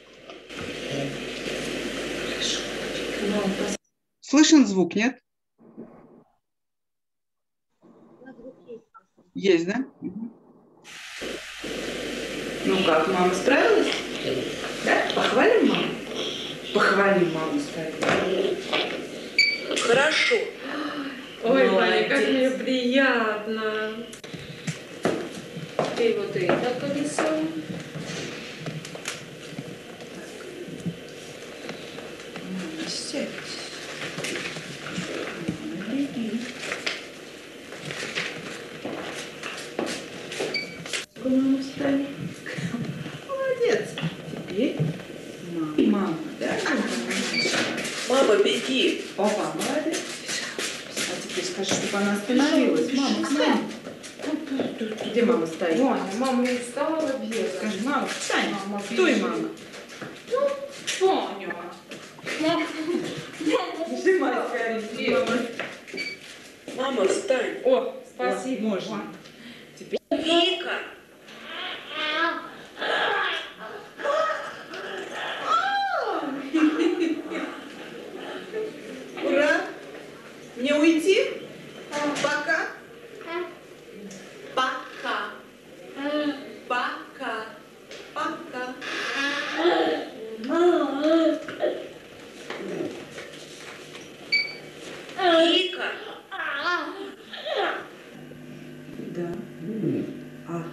Слышен звук, нет? Да, звук есть. Есть, да? Ну как, мама справилась? Да? Похвалим маму? Похвалим маму, справилась. Хорошо. Ой, Ваня, как мне приятно. Ты вот это колесо. Мама, сядь. Беги. Мама, встань. Молодец. Теперь мама, да? Мама, беги. Опа, молодец. А теперь скажи, чтобы она остановилась. Мама, встань. Где мама стоит? Ваня, мама не встала бегать. Скажи, мама, встань. Мама, Стой, бежит. мама. Ваня. Нажимай скорее. Мама. Мама, встань. О, спасибо. Вот, можно. Ваня. Теперь. Вика. Ура! Мне уйти? Пока. Пока. Пока. Пока. Вика. Да. Ага.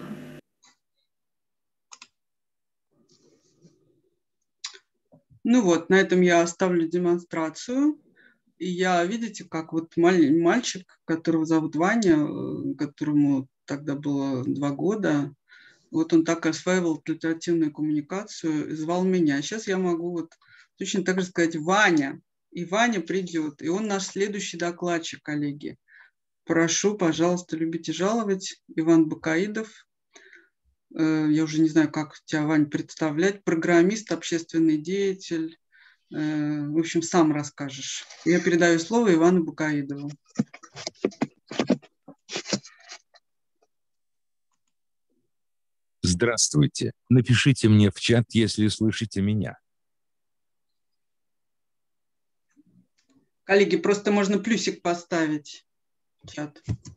Ну вот, на этом я оставлю демонстрацию. И я, видите, как вот мальчик, которого зовут Ваня, которому тогда было 2 года, вот он так осваивал альтернативную коммуникацию и звал меня. Сейчас я могу вот точно так же сказать «Ваня», и Ваня придет. И он наш следующий докладчик, коллеги. Прошу, пожалуйста, любите жаловать. Иван Бакаидов. Я уже не знаю, как тебя, Вань, представлять. Программист, общественный деятель. В общем, сам расскажешь. Я передаю слово Ивану Бакаидову. Здравствуйте. Напишите мне в чат, если слышите меня. Коллеги, просто можно плюсик поставить в чат.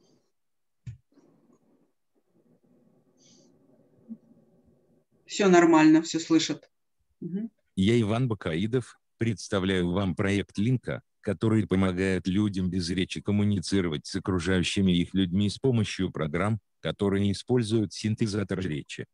Все нормально, все слышат. Угу. Я Иван Бакаидов, представляю вам проект Линка, который помогает людям без речи коммуницировать с окружающими их людьми с помощью программ, которые используют синтезатор речи.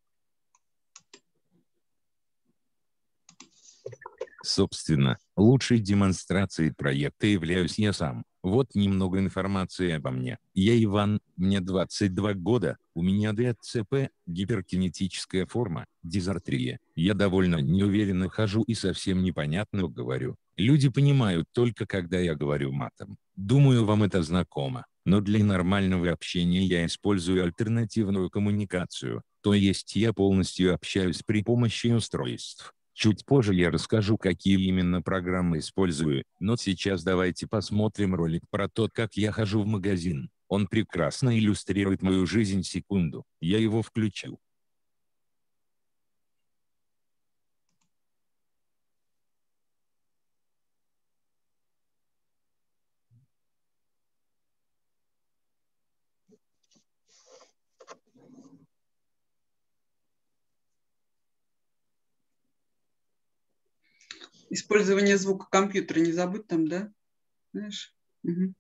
Собственно, лучшей демонстрацией проекта являюсь я сам. Вот немного информации обо мне. Я Иван, мне 22 года, у меня ДЦП, гиперкинетическая форма, дизартрия. Я довольно неуверенно хожу и совсем непонятно говорю. Люди понимают только когда я говорю матом. Думаю, вам это знакомо. Но для нормального общения я использую альтернативную коммуникацию, то есть я полностью общаюсь при помощи устройств. Чуть позже я расскажу, какие именно программы использую, но сейчас давайте посмотрим ролик про то, как я хожу в магазин. Он прекрасно иллюстрирует мою жизнь. Секунду, я его включу. Использование звука компьютера не забудь там, да? Знаешь? Угу.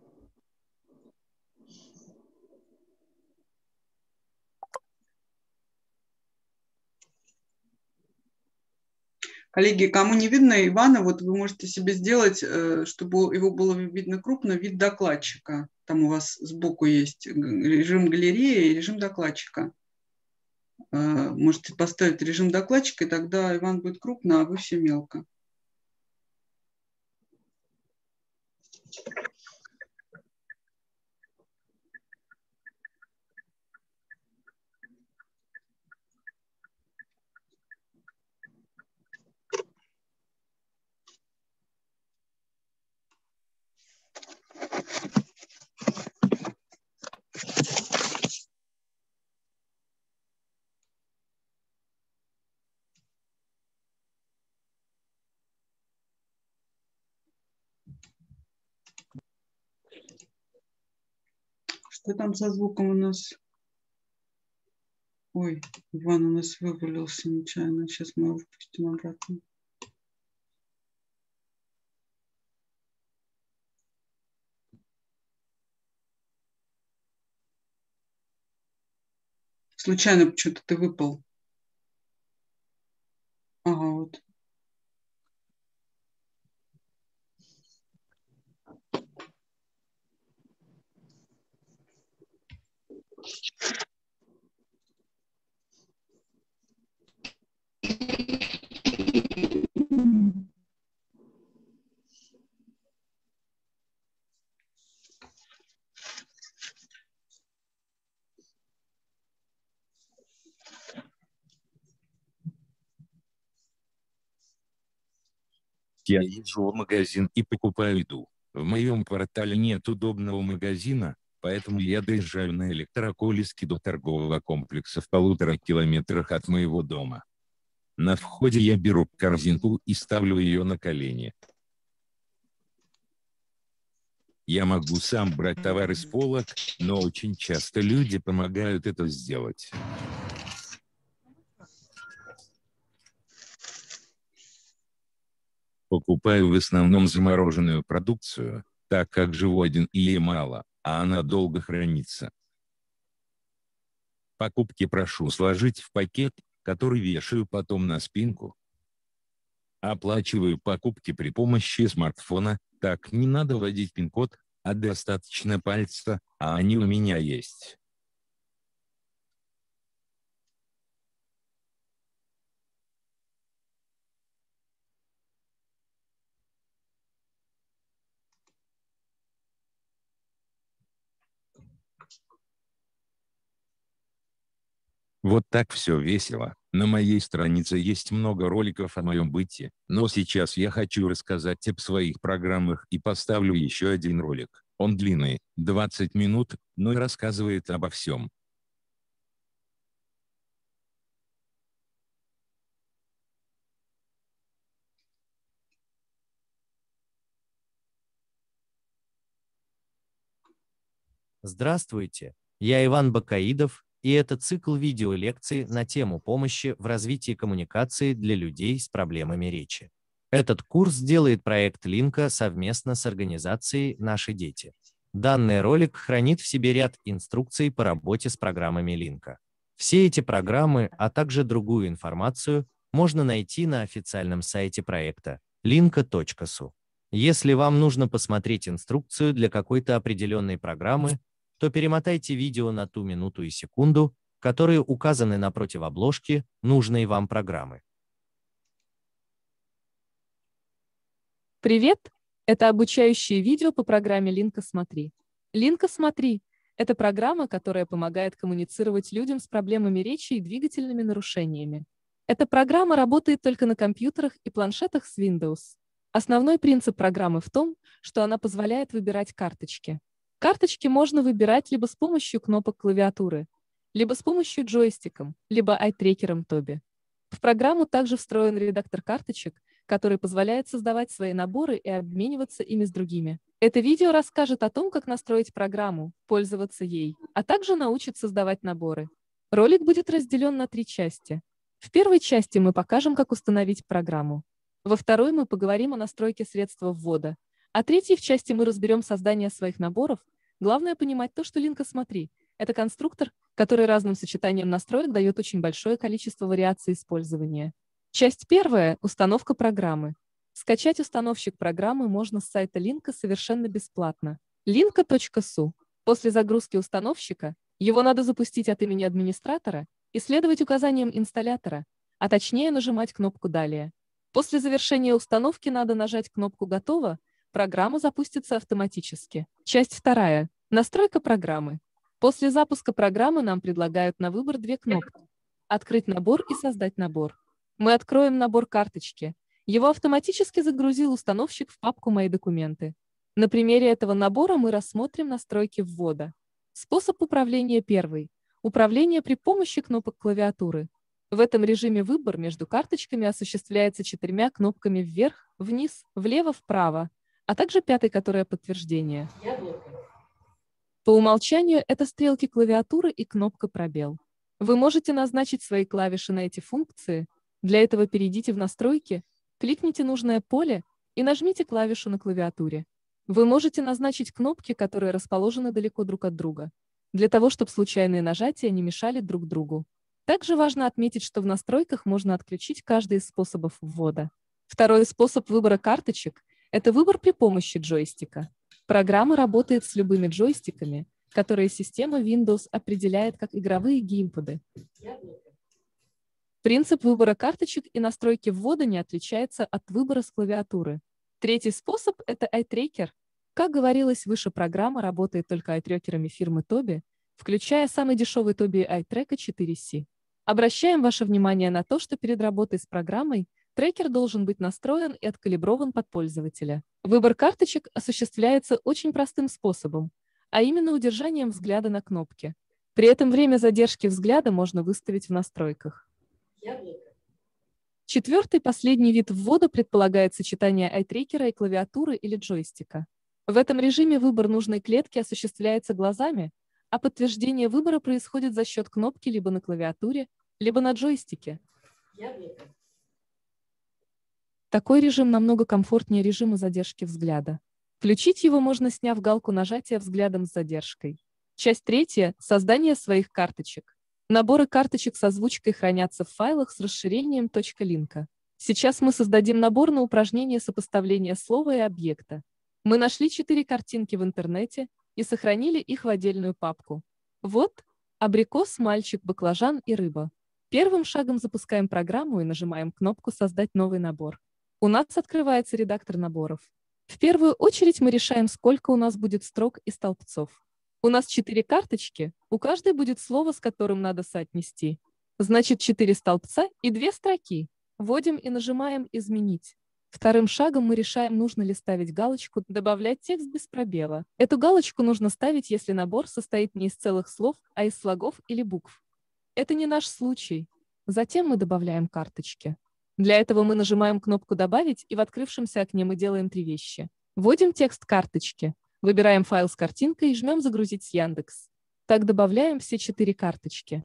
Коллеги, кому не видно Ивана, вот вы можете себе сделать, чтобы его было видно крупно, вид докладчика. Там у вас сбоку есть режим галереи и режим докладчика. Можете поставить режим докладчика, и тогда Иван будет крупно, а вы все мелко. Что там со звуком у нас? Ой, Иван у нас вывалился нечаянно. Сейчас мы его впустим обратно. Случайно почему-то ты выпал. Ага, вот. Я езжу в магазин и покупаю еду. В моем квартале нет удобного магазина, поэтому я доезжаю на электроколеске до торгового комплекса в 1,5 километрах от моего дома. На входе я беру корзинку и ставлю ее на колени. Я могу сам брать товары с полок, но очень часто люди помогают это сделать. Покупаю в основном замороженную продукцию, так как живу один и ей мало, а она долго хранится. Покупки прошу сложить в пакет, который вешаю потом на спинку. Оплачиваю покупки при помощи смартфона, так не надо вводить пин-код, а достаточно пальца, а они у меня есть. Вот так все весело. На моей странице есть много роликов о моем быте, но сейчас я хочу рассказать об своих программах и поставлю еще один ролик. Он длинный, 20 минут, но и рассказывает обо всем. Здравствуйте, я Иван Бакаидов, и это цикл видеолекций на тему помощи в развитии коммуникации для людей с проблемами речи. Этот курс делает проект Линка совместно с организацией «Наши дети». Данный ролик хранит в себе ряд инструкций по работе с программами Линка. Все эти программы, а также другую информацию можно найти на официальном сайте проекта linka.su. Если вам нужно посмотреть инструкцию для какой-то определенной программы, то перемотайте видео на ту минуту и секунду, которые указаны напротив обложки нужной вам программы. Привет! Это обучающее видео по программе «Линка Смотри». «Линка Смотри» — это программа, которая помогает коммуницировать людям с проблемами речи и двигательными нарушениями. Эта программа работает только на компьютерах и планшетах с Windows. Основной принцип программы в том, что она позволяет выбирать карточки. Карточки можно выбирать либо с помощью кнопок клавиатуры, либо с помощью джойстиком, либо ай-трекером Тоби. В программу также встроен редактор карточек, который позволяет создавать свои наборы и обмениваться ими с другими. Это видео расскажет о том, как настроить программу, пользоваться ей, а также научит создавать наборы. Ролик будет разделен на 3 части. В первой части мы покажем, как установить программу. Во второй мы поговорим о настройке средства ввода. А третьей в части мы разберем создание своих наборов. Главное понимать то, что Линка Смотри – это конструктор, который разным сочетанием настроек дает очень большое количество вариаций использования. Часть первая – установка программы. Скачать установщик программы можно с сайта Linka совершенно бесплатно. linka.su. После загрузки установщика его надо запустить от имени администратора и следовать указаниям инсталлятора, а точнее нажимать кнопку «Далее». После завершения установки надо нажать кнопку «Готово», программа запустится автоматически. Часть вторая. Настройка программы. После запуска программы нам предлагают на выбор две кнопки: «Открыть набор» и «Создать набор». Мы откроем набор карточки. Его автоматически загрузил установщик в папку «Мои документы». На примере этого набора мы рассмотрим настройки ввода. Способ управления первый. Управление при помощи кнопок клавиатуры. В этом режиме выбор между карточками осуществляется 4 кнопками вверх, вниз, влево, вправо, а также 5-й, которая подтверждение. По умолчанию это стрелки клавиатуры и кнопка пробел. Вы можете назначить свои клавиши на эти функции. Для этого перейдите в настройки, кликните нужное поле и нажмите клавишу на клавиатуре. Вы можете назначить кнопки, которые расположены далеко друг от друга, для того, чтобы случайные нажатия не мешали друг другу. Также важно отметить, что в настройках можно отключить каждый из способов ввода. Второй способ выбора карточек – это выбор при помощи джойстика. Программа работает с любыми джойстиками, которые система Windows определяет как игровые геймпады. Принцип выбора карточек и настройки ввода не отличается от выбора с клавиатуры. Третий способ – это iTracker. Как говорилось выше, программа работает только iTracker'ами фирмы Tobii, включая самый дешевый Tobii iTracker 4C. Обращаем ваше внимание на то, что перед работой с программой трекер должен быть настроен и откалиброван под пользователя. Выбор карточек осуществляется очень простым способом, а именно удержанием взгляда на кнопке. При этом время задержки взгляда можно выставить в настройках. Четвертый, последний вид ввода предполагает сочетание iTracker и клавиатуры или джойстика. В этом режиме выбор нужной клетки осуществляется глазами, а подтверждение выбора происходит за счет кнопки либо на клавиатуре, либо на джойстике. Такой режим намного комфортнее режима задержки взгляда. Включить его можно, сняв галку нажатия взглядом с задержкой. Часть третья – создание своих карточек. Наборы карточек с озвучкой хранятся в файлах с расширением .linka. Сейчас мы создадим набор на упражнение сопоставления слова и объекта. Мы нашли 4 картинки в интернете и сохранили их в отдельную папку. Вот абрикос, мальчик, баклажан и рыба. Первым шагом запускаем программу и нажимаем кнопку «Создать новый набор». У нас открывается редактор наборов. В первую очередь мы решаем, сколько у нас будет строк и столбцов. У нас 4 карточки, у каждой будет слово, с которым надо соотнести. Значит, 4 столбца и 2 строки. Вводим и нажимаем «Изменить». Вторым шагом мы решаем, нужно ли ставить галочку «Добавлять текст без пробела». Эту галочку нужно ставить, если набор состоит не из целых слов, а из слогов или букв. Это не наш случай. Затем мы добавляем карточки. Для этого мы нажимаем кнопку «Добавить», и в открывшемся окне мы делаем 3 вещи. Вводим текст карточки, выбираем файл с картинкой и жмем «Загрузить с Яндекс». Так добавляем все 4 карточки.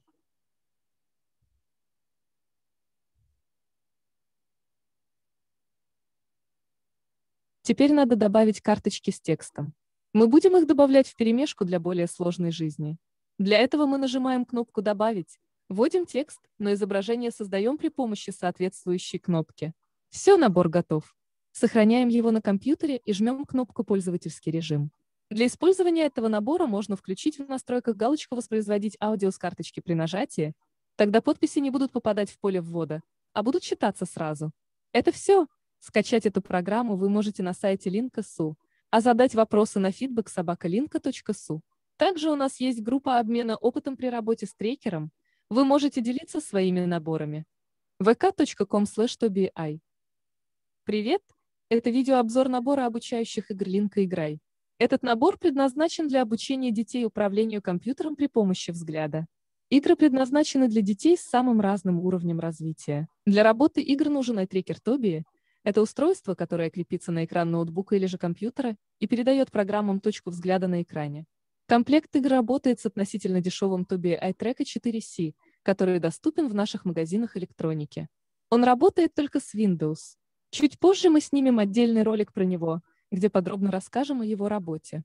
Теперь надо добавить карточки с текстом. Мы будем их добавлять вперемешку для более сложной жизни. Для этого мы нажимаем кнопку «Добавить», вводим текст, но изображение создаем при помощи соответствующей кнопки. Все, набор готов. Сохраняем его на компьютере и жмем кнопку «Пользовательский режим». Для использования этого набора можно включить в настройках галочку «Воспроизводить аудио с карточки» при нажатии. Тогда подписи не будут попадать в поле ввода, а будут читаться сразу. Это все. Скачать эту программу вы можете на сайте Linka.su, а задать вопросы на feedback@linka.su. Также у нас есть группа обмена опытом при работе с трекером. Вы можете делиться своими наборами. vk.com/tobii. Привет! Это видеообзор набора обучающих игр Linka Играй. Этот набор предназначен для обучения детей управлению компьютером при помощи взгляда. Игры предназначены для детей с самым разным уровнем развития. Для работы игр нужен iTracker Tobii. Это устройство, которое крепится на экран ноутбука или же компьютера и передает программам точку взгляда на экране. Комплект игр работает с относительно дешевым Tobii iTracker 4C, который доступен в наших магазинах электроники. Он работает только с Windows. Чуть позже мы снимем отдельный ролик про него, где подробно расскажем о его работе.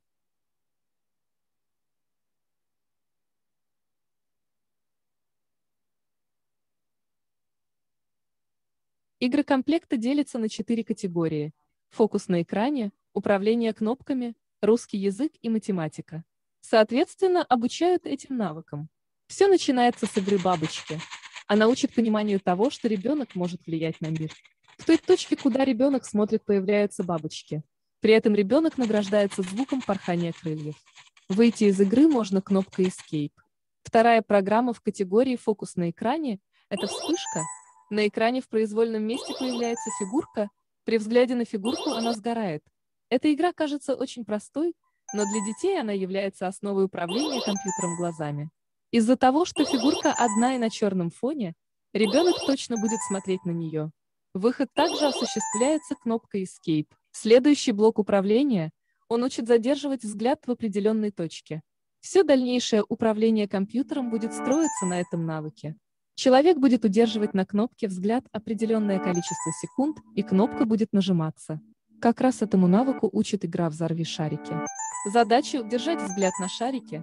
Игры комплекта делятся на 4 категории: фокус на экране, управление кнопками, русский язык и математика. Соответственно, обучают этим навыкам. Все начинается с игры бабочки. Она учит пониманию того, что ребенок может влиять на мир. В той точке, куда ребенок смотрит, появляются бабочки. При этом ребенок награждается звуком порхания крыльев. Выйти из игры можно кнопкой Escape. Вторая программа в категории «Фокус на экране» — это вспышка. На экране в произвольном месте появляется фигурка. При взгляде на фигурку она сгорает. Эта игра кажется очень простой, но для детей она является основой управления компьютером глазами. Из-за того, что фигурка одна и на черном фоне, ребенок точно будет смотреть на нее. Выход также осуществляется кнопкой Escape. Следующий блок управления — он учит задерживать взгляд в определенной точке. Все дальнейшее управление компьютером будет строиться на этом навыке. Человек будет удерживать на кнопке взгляд определенное количество секунд, и кнопка будет нажиматься. Как раз этому навыку учит игра «Взорви шарики». Задача — удержать взгляд на шарике.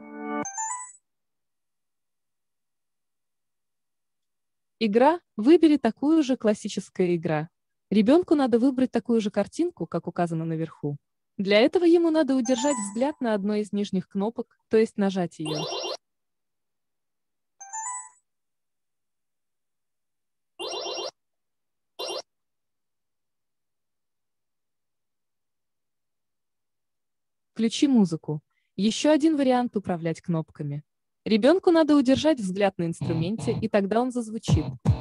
Игра «Выбери такую же» — классическая игра. Ребенку надо выбрать такую же картинку, как указано наверху. Для этого ему надо удержать взгляд на одной из нижних кнопок, то есть нажать ее. Включи музыку. Еще один вариант управлять кнопками. Ребенку надо удержать взгляд на инструменте, и тогда он зазвучит.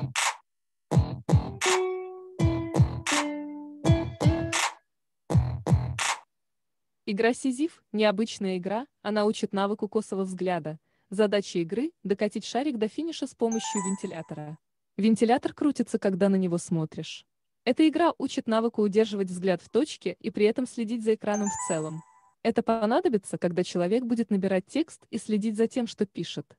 Игра «Сизиф» — необычная игра, она учит навыку косого взгляда. Задача игры — докатить шарик до финиша с помощью вентилятора. Вентилятор крутится, когда на него смотришь. Эта игра учит навыку удерживать взгляд в точке и при этом следить за экраном в целом. Это понадобится, когда человек будет набирать текст и следить за тем, что пишет.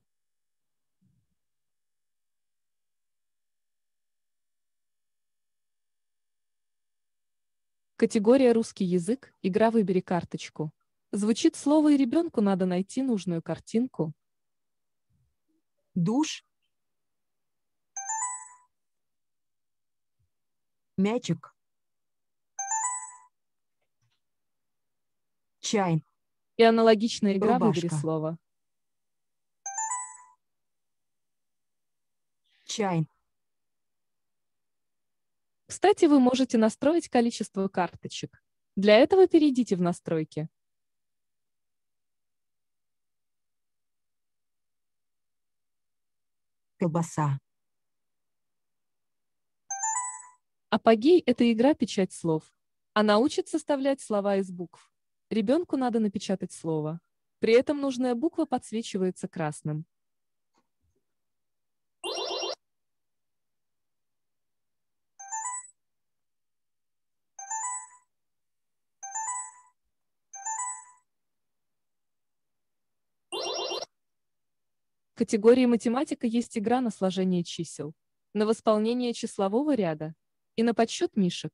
Категория «Русский язык», игра «Выбери карточку». Звучит слово, и ребенку надо найти нужную картинку. Душ. Мячик. Чай. И аналогичная игра «Выбери Рубашка. слово». Чай. Кстати, вы можете настроить количество карточек. Для этого перейдите в настройки. Колбаса. Апогей — это игра «Печать слов». Она учит составлять слова из букв. Ребенку надо напечатать слово. При этом нужная буква подсвечивается красным. В категории «Математика» есть игра на сложение чисел, на восполнение числового ряда и на подсчет мишек.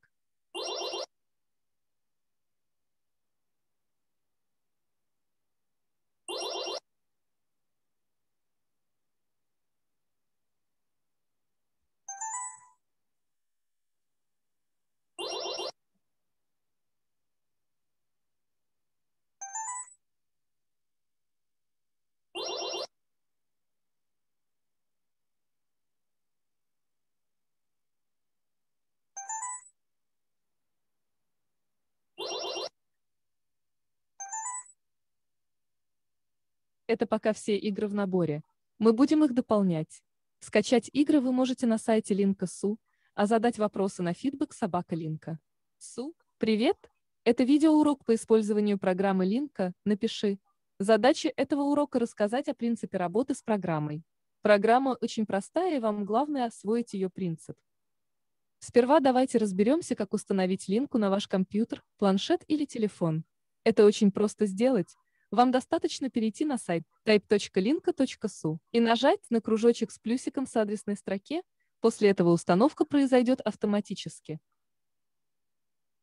Это пока все игры в наборе. Мы будем их дополнять. Скачать игры вы можете на сайте Линка.су, а задать вопросы на feedback @linka.su. Привет! Это видеоурок по использованию программы Линка. Напиши. Задача этого урока — рассказать о принципе работы с программой. Программа очень простая, и вам главное освоить ее принцип. Сперва давайте разберемся, как установить Линку на ваш компьютер, планшет или телефон. Это очень просто сделать. Вам достаточно перейти на сайт type.linka.su и нажать на кружочек с плюсиком с адресной строке. После этого установка произойдет автоматически.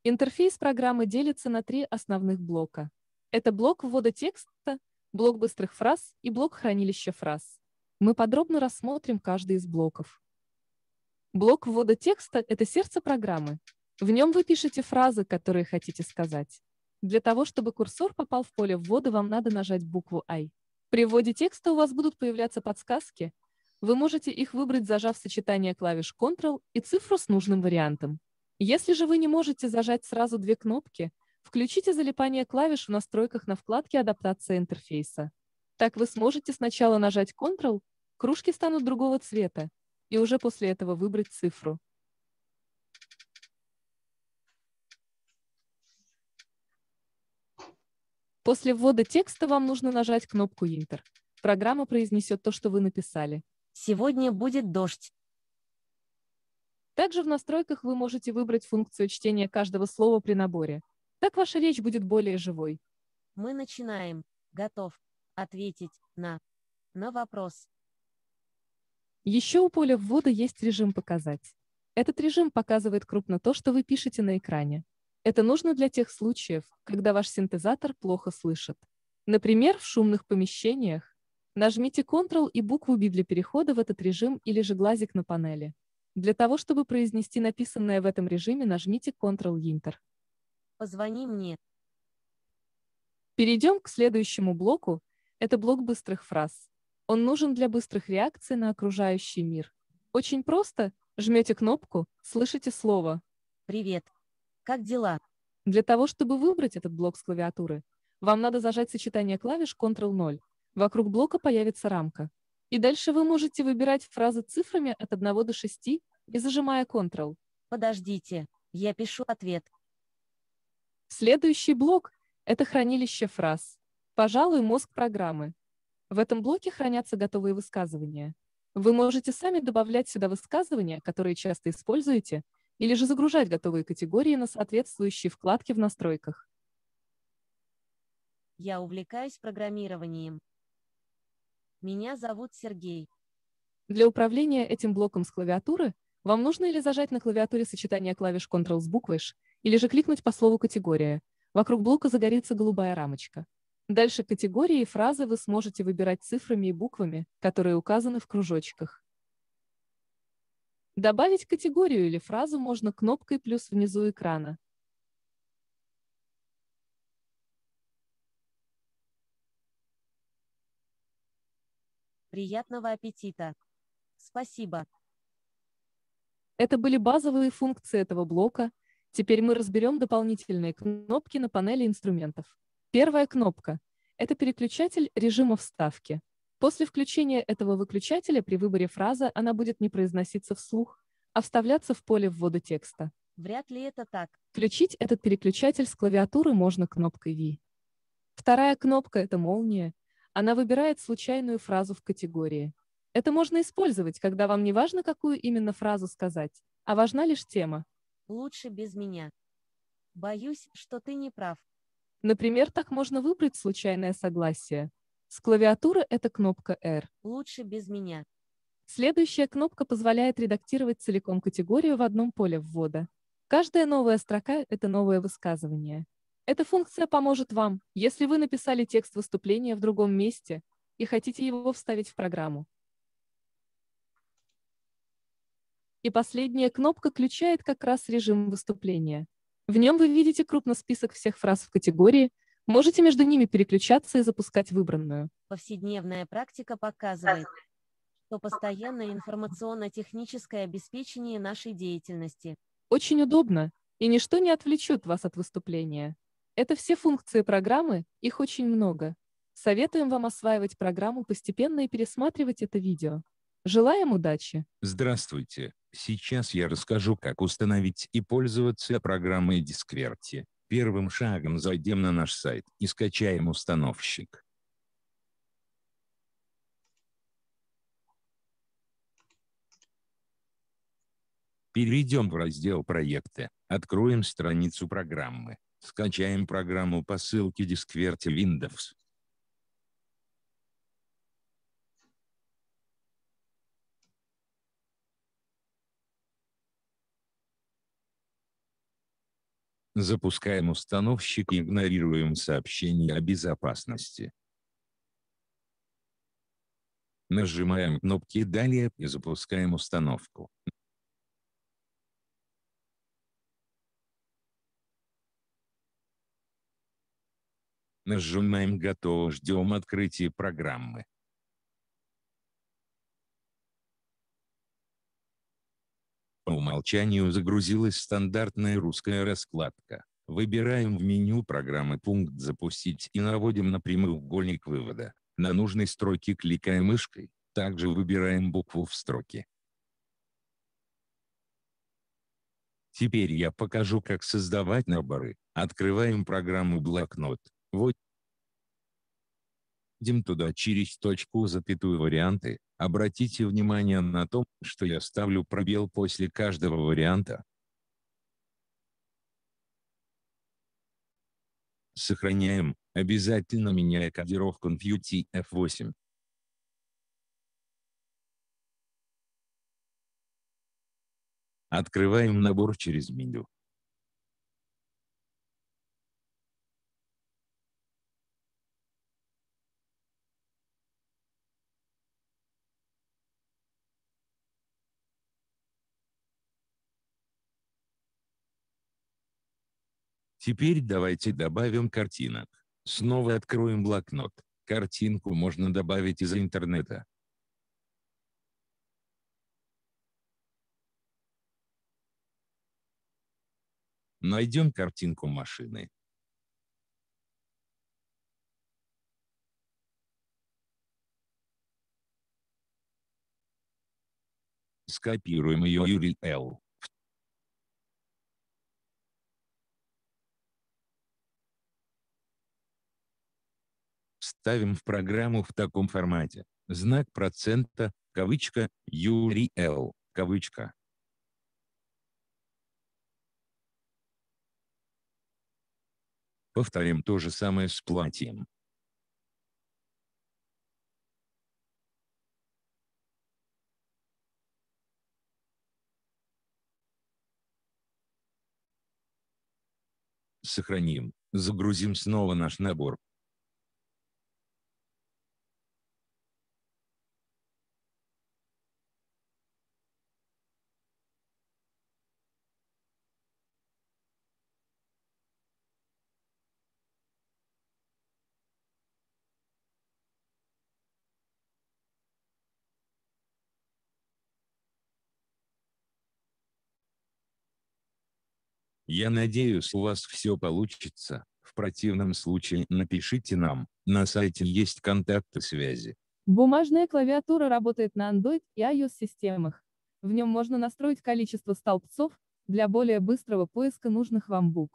Интерфейс программы делится на три основных блока. Это блок ввода текста, блок быстрых фраз и блок хранилища фраз. Мы подробно рассмотрим каждый из блоков. Блок ввода текста – это сердце программы. В нем вы пишете фразы, которые хотите сказать. Для того, чтобы курсор попал в поле ввода, вам надо нажать букву I. При вводе текста у вас будут появляться подсказки. Вы можете их выбрать, зажав сочетание клавиш Ctrl и цифру с нужным вариантом. Если же вы не можете зажать сразу две кнопки, включите залипание клавиш в настройках на вкладке «Адаптация интерфейса». Так вы сможете сначала нажать Ctrl, кружки станут другого цвета, и уже после этого выбрать цифру. После ввода текста вам нужно нажать кнопку Enter. Программа произнесет то, что вы написали. Сегодня будет дождь. Также в настройках вы можете выбрать функцию чтения каждого слова при наборе. Так ваша речь будет более живой. Мы начинаем. Готов ответить на вопрос. Еще у поля ввода есть режим «Показать». Этот режим показывает крупно то, что вы пишете на экране. Это нужно для тех случаев, когда ваш синтезатор плохо слышит. Например, в шумных помещениях. Нажмите Ctrl и букву B для перехода в этот режим или же глазик на панели. Для того, чтобы произнести написанное в этом режиме, нажмите Ctrl Enter. Позвони мне. Перейдем к следующему блоку. Это блок быстрых фраз. Он нужен для быстрых реакций на окружающий мир. Очень просто. Жмете кнопку, слышите слово. Привет. Как дела? Для того, чтобы выбрать этот блок с клавиатуры, вам надо зажать сочетание клавиш Ctrl-0. Вокруг блока появится рамка. И дальше вы можете выбирать фразы цифрами от 1 до 6, не зажимая Ctrl. Подождите, я пишу ответ. Следующий блок – это хранилище фраз. Пожалуй, мозг программы. В этом блоке хранятся готовые высказывания. Вы можете сами добавлять сюда высказывания, которые часто используете, или же загружать готовые категории на соответствующие вкладки в настройках. Я увлекаюсь программированием. Меня зовут Сергей. Для управления этим блоком с клавиатуры вам нужно или зажать на клавиатуре сочетание клавиш Ctrl с буквой Ш, или же кликнуть по слову «Категория». Вокруг блока загорится голубая рамочка. Дальше категории и фразы вы сможете выбирать цифрами и буквами, которые указаны в кружочках. Добавить категорию или фразу можно кнопкой плюс внизу экрана. Приятного аппетита. Спасибо. Это были базовые функции этого блока. Теперь мы разберем дополнительные кнопки на панели инструментов. Первая кнопка – это переключатель режима вставки. После включения этого выключателя при выборе фразы она будет не произноситься вслух, а вставляться в поле ввода текста. Вряд ли это так. Включить этот переключатель с клавиатуры можно кнопкой V. Вторая кнопка – это молния. Она выбирает случайную фразу в категории. Это можно использовать, когда вам не важно, какую именно фразу сказать, а важна лишь тема. Лучше без меня. Боюсь, что ты не прав. Например, так можно выбрать случайное согласие. С клавиатуры это кнопка R. Лучше без меня. Следующая кнопка позволяет редактировать целиком категорию в одном поле ввода. Каждая новая строка – это новое высказывание. Эта функция поможет вам, если вы написали текст выступления в другом месте и хотите его вставить в программу. И последняя кнопка включает как раз режим выступления. В нем вы видите крупно список всех фраз в категории, можете между ними переключаться и запускать выбранную. Повседневная практика показывает, что постоянное информационно-техническое обеспечение нашей деятельности. Очень удобно, и ничто не отвлечет вас от выступления. Это все функции программы, их очень много. Советуем вам осваивать программу постепенно и пересматривать это видео. Желаем удачи! Здравствуйте! Сейчас я расскажу, как установить и пользоваться программой Disqwerty. Первым шагом зайдем на наш сайт и скачаем установщик. Перейдем в раздел «Проекты», откроем страницу программы, скачаем программу по ссылке Disqwerty Windows. Запускаем установщик и игнорируем сообщения о безопасности. Нажимаем кнопки «Далее» и запускаем установку. Нажимаем «Готово», ждем открытия программы. По умолчанию загрузилась стандартная русская раскладка. Выбираем в меню программы пункт «Запустить» и наводим на прямоугольник вывода. На нужной строке кликаем мышкой, также выбираем букву в строке. Теперь я покажу, как создавать наборы. Открываем программу «Блокнот». Вводим туда через точку, запятую варианты. Обратите внимание на то, что я ставлю пробел после каждого варианта. Сохраняем, обязательно меняя кодировку на Qt F8. Открываем набор через меню. Теперь давайте добавим картинок. Снова откроем блокнот. Картинку можно добавить из интернета. Найдем картинку машины. Скопируем ее URL. Ставим в программу в таком формате. Знак процента, кавычка, URL, кавычка. Повторим то же самое с платьем. Сохраним, загрузим снова наш набор. Я надеюсь, у вас все получится. В противном случае напишите нам. На сайте есть контакты связи. Бумажная клавиатура работает на Android и iOS-системах. В нем можно настроить количество столбцов для более быстрого поиска нужных вам букв.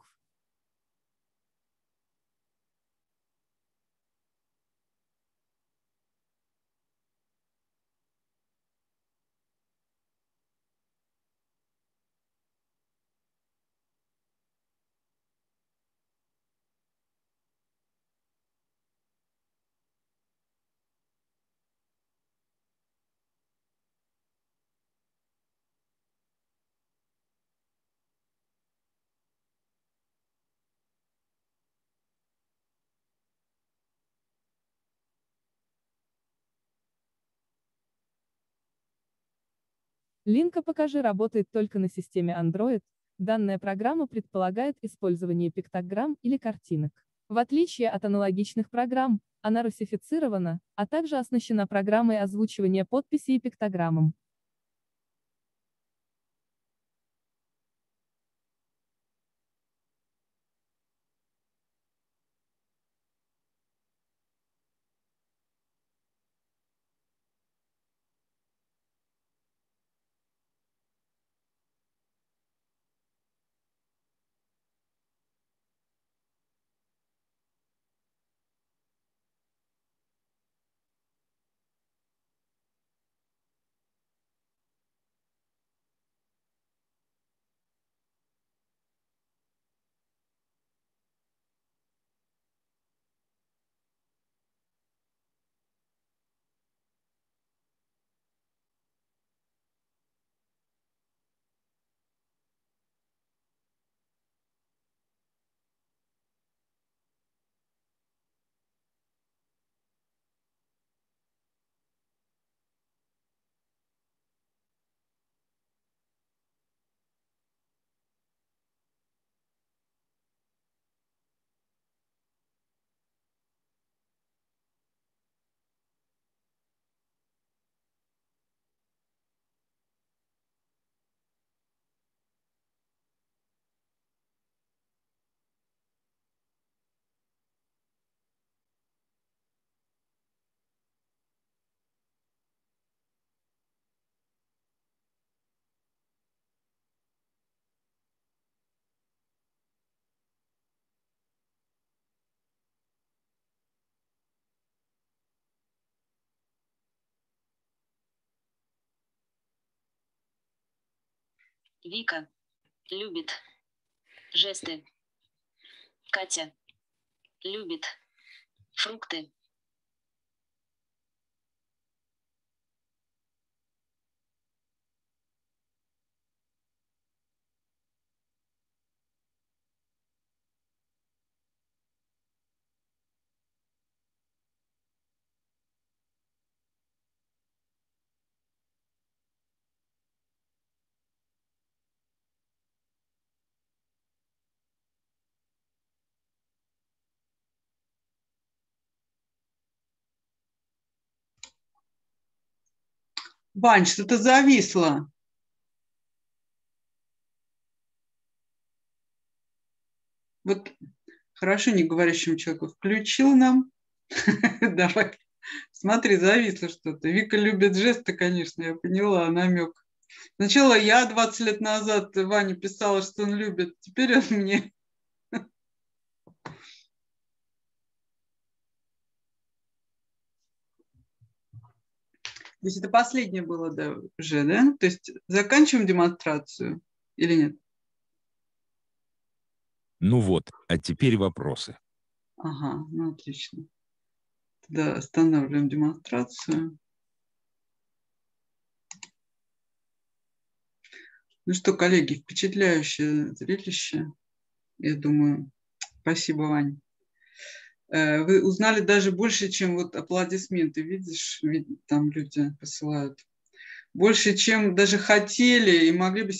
Линка «Покажи» работает только на системе Android. Данная программа предполагает использование пиктограмм или картинок. В отличие от аналогичных программ, она русифицирована, а также оснащена программой озвучивания подписей и пиктограммам. Вика любит жесты. Катя любит фрукты. Вань, что-то зависло. Вот хорошо не говорящему человеку включил нам. Давай. Смотри, зависло что-то. Вика любит жесты, конечно, я поняла намек. Сначала я 20 лет назад Ване писала, что он любит. Теперь он мне. То есть это последнее было, да, уже, да? То есть заканчиваем демонстрацию или нет? Ну вот, а теперь вопросы. Ага, ну отлично. Тогда останавливаем демонстрацию. Ну что, коллеги, впечатляющее зрелище, я думаю. Спасибо, Вань. Вы узнали даже больше, чем вот аплодисменты, видишь, там люди посылают. Больше, чем даже хотели и могли бы